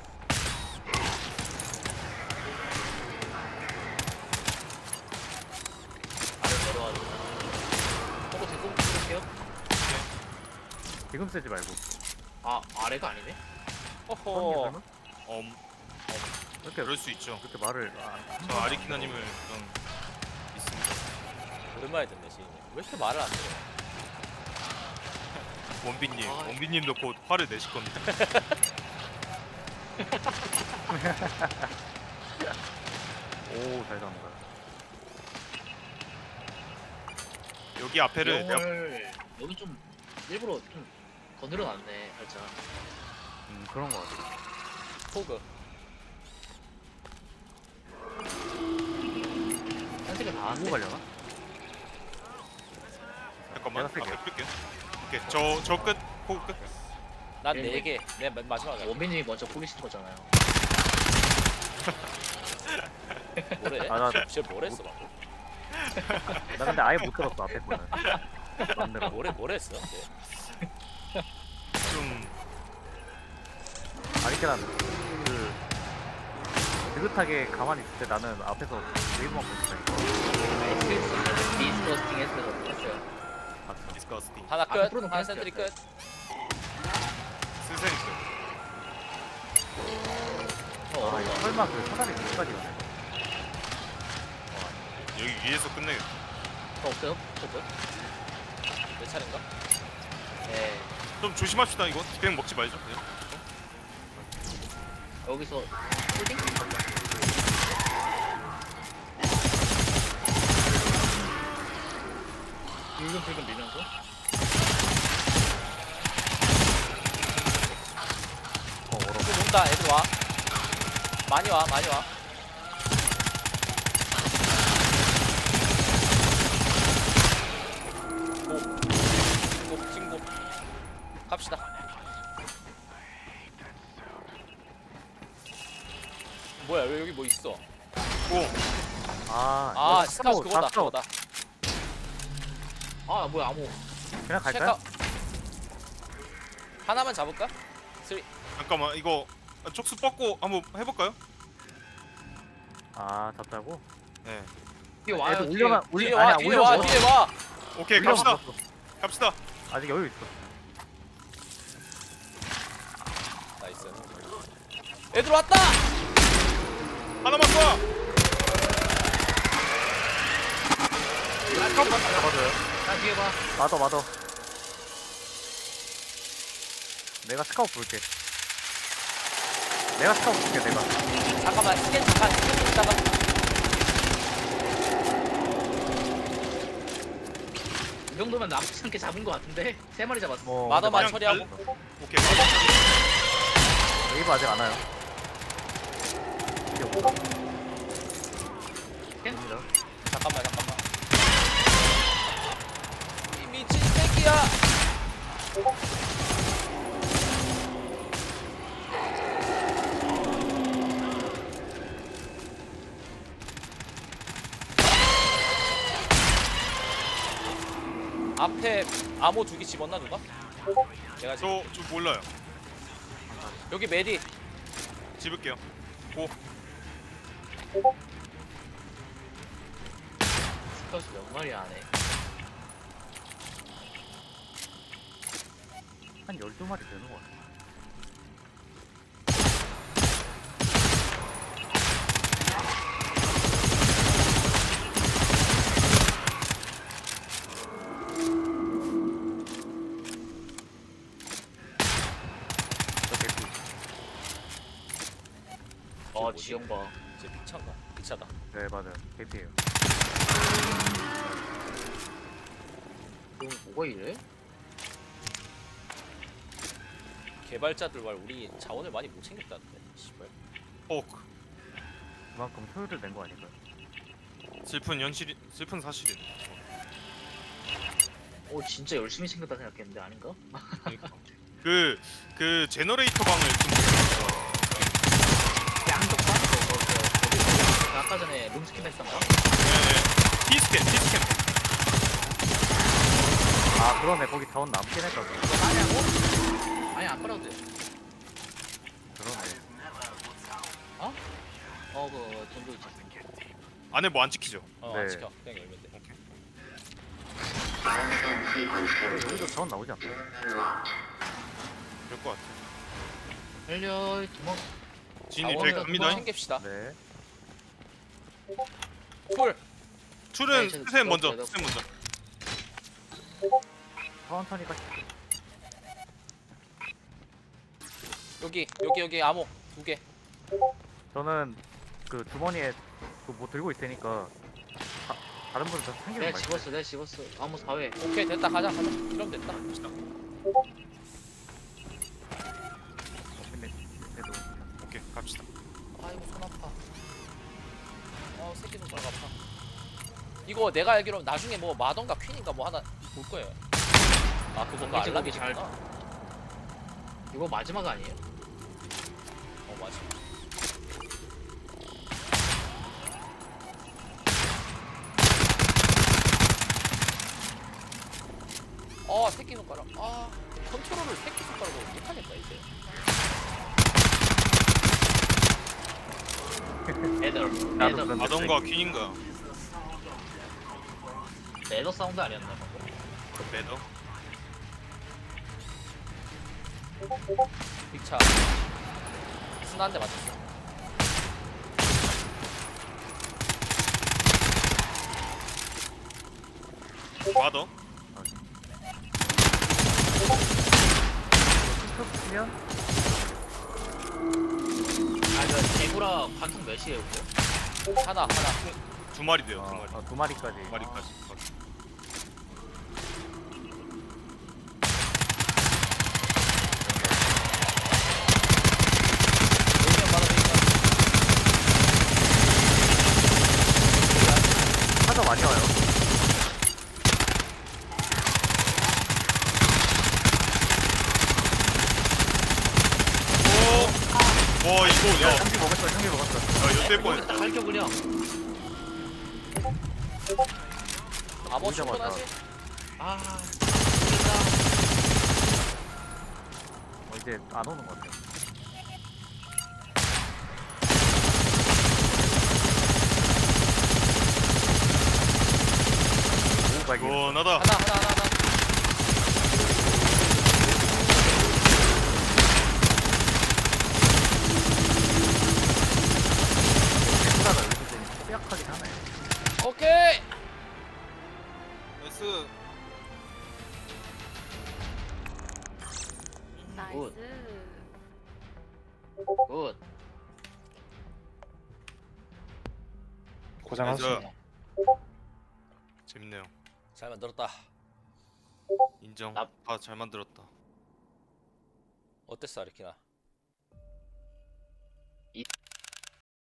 아래 내려와줘. 저거 대공 쓸게요. 지금 쓰지 말고. 아 아래가 아니네. 언니 어허. 설마? 음 이렇게 그럴 수 있죠. 그렇게 말을 아, 저 아리키나님을 좀 있습니다. 오랜만에 듣네 지금. 왜 이렇게 말을 안 해? 원빈님, 아. 원빈님도 곧 화를 내실 겁니다. 오, 잘 잡는다. 여기 앞에를 내가 영을 여기 좀 일부러 좀 거늘어놨네 살짝. 음, 그런 거 같아. 포그. 한색을 다 누구 왔네. 가려나? 잠깐만 내가 쓸게요. 앞에 끌게요. 오케이 저저 끝, 포 끝. 난 네, 네 개. 내 맨 마지막에. 원빈님이 먼저 포기신 거잖아요. 뭐래? 아, 나- 쟤 뭐랬어 방금? 나 근데 아예 못 들었어 앞에 거는. 만들어. 뭐래 뭐랬어? 쟤? 좀 아리케란 그 느긋하게 가만히 있을 때 나는 앞에서 웨이브만 보고 있다니까. 에스크립스 디스커스팅 했어요. 했어요. 맞죠? 디스커스팅. 하나 아, 끝. 앞으로는 하나 끝. 센트리 끝. 슬슬 있어요. 더 아, 어려워. 이거 설마 그 사다리 끝까지 오네. 여기 위에서 끝내겠다. 더 없어요? 없어요? 내 차례인가? 네. 좀 조심합시다 이거. 그냥 먹지 말죠. 그냥. 여기서 홀딩? 불금불금 밀면서 어, 얼어. 또 온다. 애들 와. 많이 와 많이 와. 고. 고 친구. 갑시다. 뭐야 왜 여기 뭐 있어? 오 아, 아 이거 스카우트 그거다 다 스카우트. 그거다. 아 뭐야 아무 그냥 갈까요? 체크. 하나만 잡을까? 쓰리. 잠깐만 이거 촉수 뻗고 한번 해볼까요? 아, 잡자고? 네. 뒤에 와요. 애들 뒤에. 올려놔, 뒤에 올려, 와 아니야, 뒤에 올려 와 먹어. 뒤에 와. 오케이 올려 갑시다. 먹었어. 갑시다. 아직 여유 있어. 나이스. 애들 왔다. 하나만 쏴. 잡아줘요. 나 뒤에 봐. 마더, 마더. 내가 스카우트 볼게. 내가 스카우트 볼게, 내가. 잠깐만 스캔 잠깐 스캔 좀 있다가. 이 정도면 나쁘지 않게 잡은 것 같은데 세 마리 잡았어. 뭐, 마더만 근데 그냥 처리하고. 오케이. 웨이브 아직 안 와요. 이제 오고. 됩니다. 잠깐만 잠깐만. 이 미친 새끼야. 앞에 암호 두 개 집었나 누가? 내가 집. 저좀 몰라요. 여기 메디. 집을게요. 고. 스카우트 몇 마리 안 해. 한 열두 마리 되는 것 같아. 저 개피. 아 뭐지? 지형 봐. 이제 픽차인가? 픽차다. 네, 맞아요. 개피예요. 이거 뭐가 이래? 개발자들 말 우리 자원을 많이 못 챙겼다는데. 씨발. 어 그만큼 효율을 낸 거 아닐까요? 슬픈 현실이 슬픈 사실이. 어 진짜 열심히 생겼다 생각했는데 아닌가? 그 그 제너레이터 방을 좀 보세요. 양쪽 빠졌어. 그, 그, 거기 그 아까 전에 룸스킨 했던 거. 네, 티스캔 티스캔. 아, 그러네. 거기 자원 남긴 했다. 까냐고? 아니 안 빨아도 돼. 그러네. 어 그 전도 있지. 안에 뭐 안 찍히죠? 어, 네. 안 지켜. 그냥 열면 돼. 여기도 자원 나오지 않나? 그럴 것 같아. 헬려 도망. 진이 자원을 저희 갑니다. 챙깁시다. 네. 쿨. 툴은 네, 저- 스샘 저- 먼저. 저- 스샘 먼저. 천천히 가시. 여기 여기 여기 암호 두 개. 저는 그 주머니에 그 뭐 들고 있으니까 다, 다른 분들 다 챙기는 내가 거 집었어 내가 집었어. 아무 사회. 오케이 됐다 가자 가자. 이러면 됐다. 근데 그래도 오케이 갑시다. 아이고 손 아파. 어 새끼 손가락 아파. 이거 내가 알기로 나중에 뭐 마던가 퀸인가 뭐 하나 볼 거예요. 아 그건가 거기 알람이 잘- 잘. 이거 마지막 아니에요? 어 맞아. 어 새끼 손가락. 아 컨트롤을 새끼 손가락으로 못하겠다 이제. 애들. 나도 애들. 그런데 아던가 퀸인가 레더 사운드 아니었나 방금? 매더. 빅차. 스나 한 대 맞췄어. 마더. 스톱 치면 아그 대구라 관통 몇이에요 그거? 하나 하나. 두 마리 돼요. 어, 두 마리. 어, 두 마리까지. 두 마리까지. 열명 받아들인다. 하나 많이 와요. 오. 와 이거 야, 형기 먹었어, 형기 먹었어. 야 연대 딱 뻔했다. 갈겨 그냥. 암호 오자마자. 충분하지? 아. 어, 이제 안 오는 것 같아요. 오, 발견. 시원하다. 하나 하나 하나 하나. 하나가 여기서 좀 뽀약하긴 하네. 오케이. 나이스. 나이스. 굿. 고생하셨습니다. 재밌네요. 잘 만들었다. 인정. 나- 다 잘 만들었다. 어땠어 아르키나?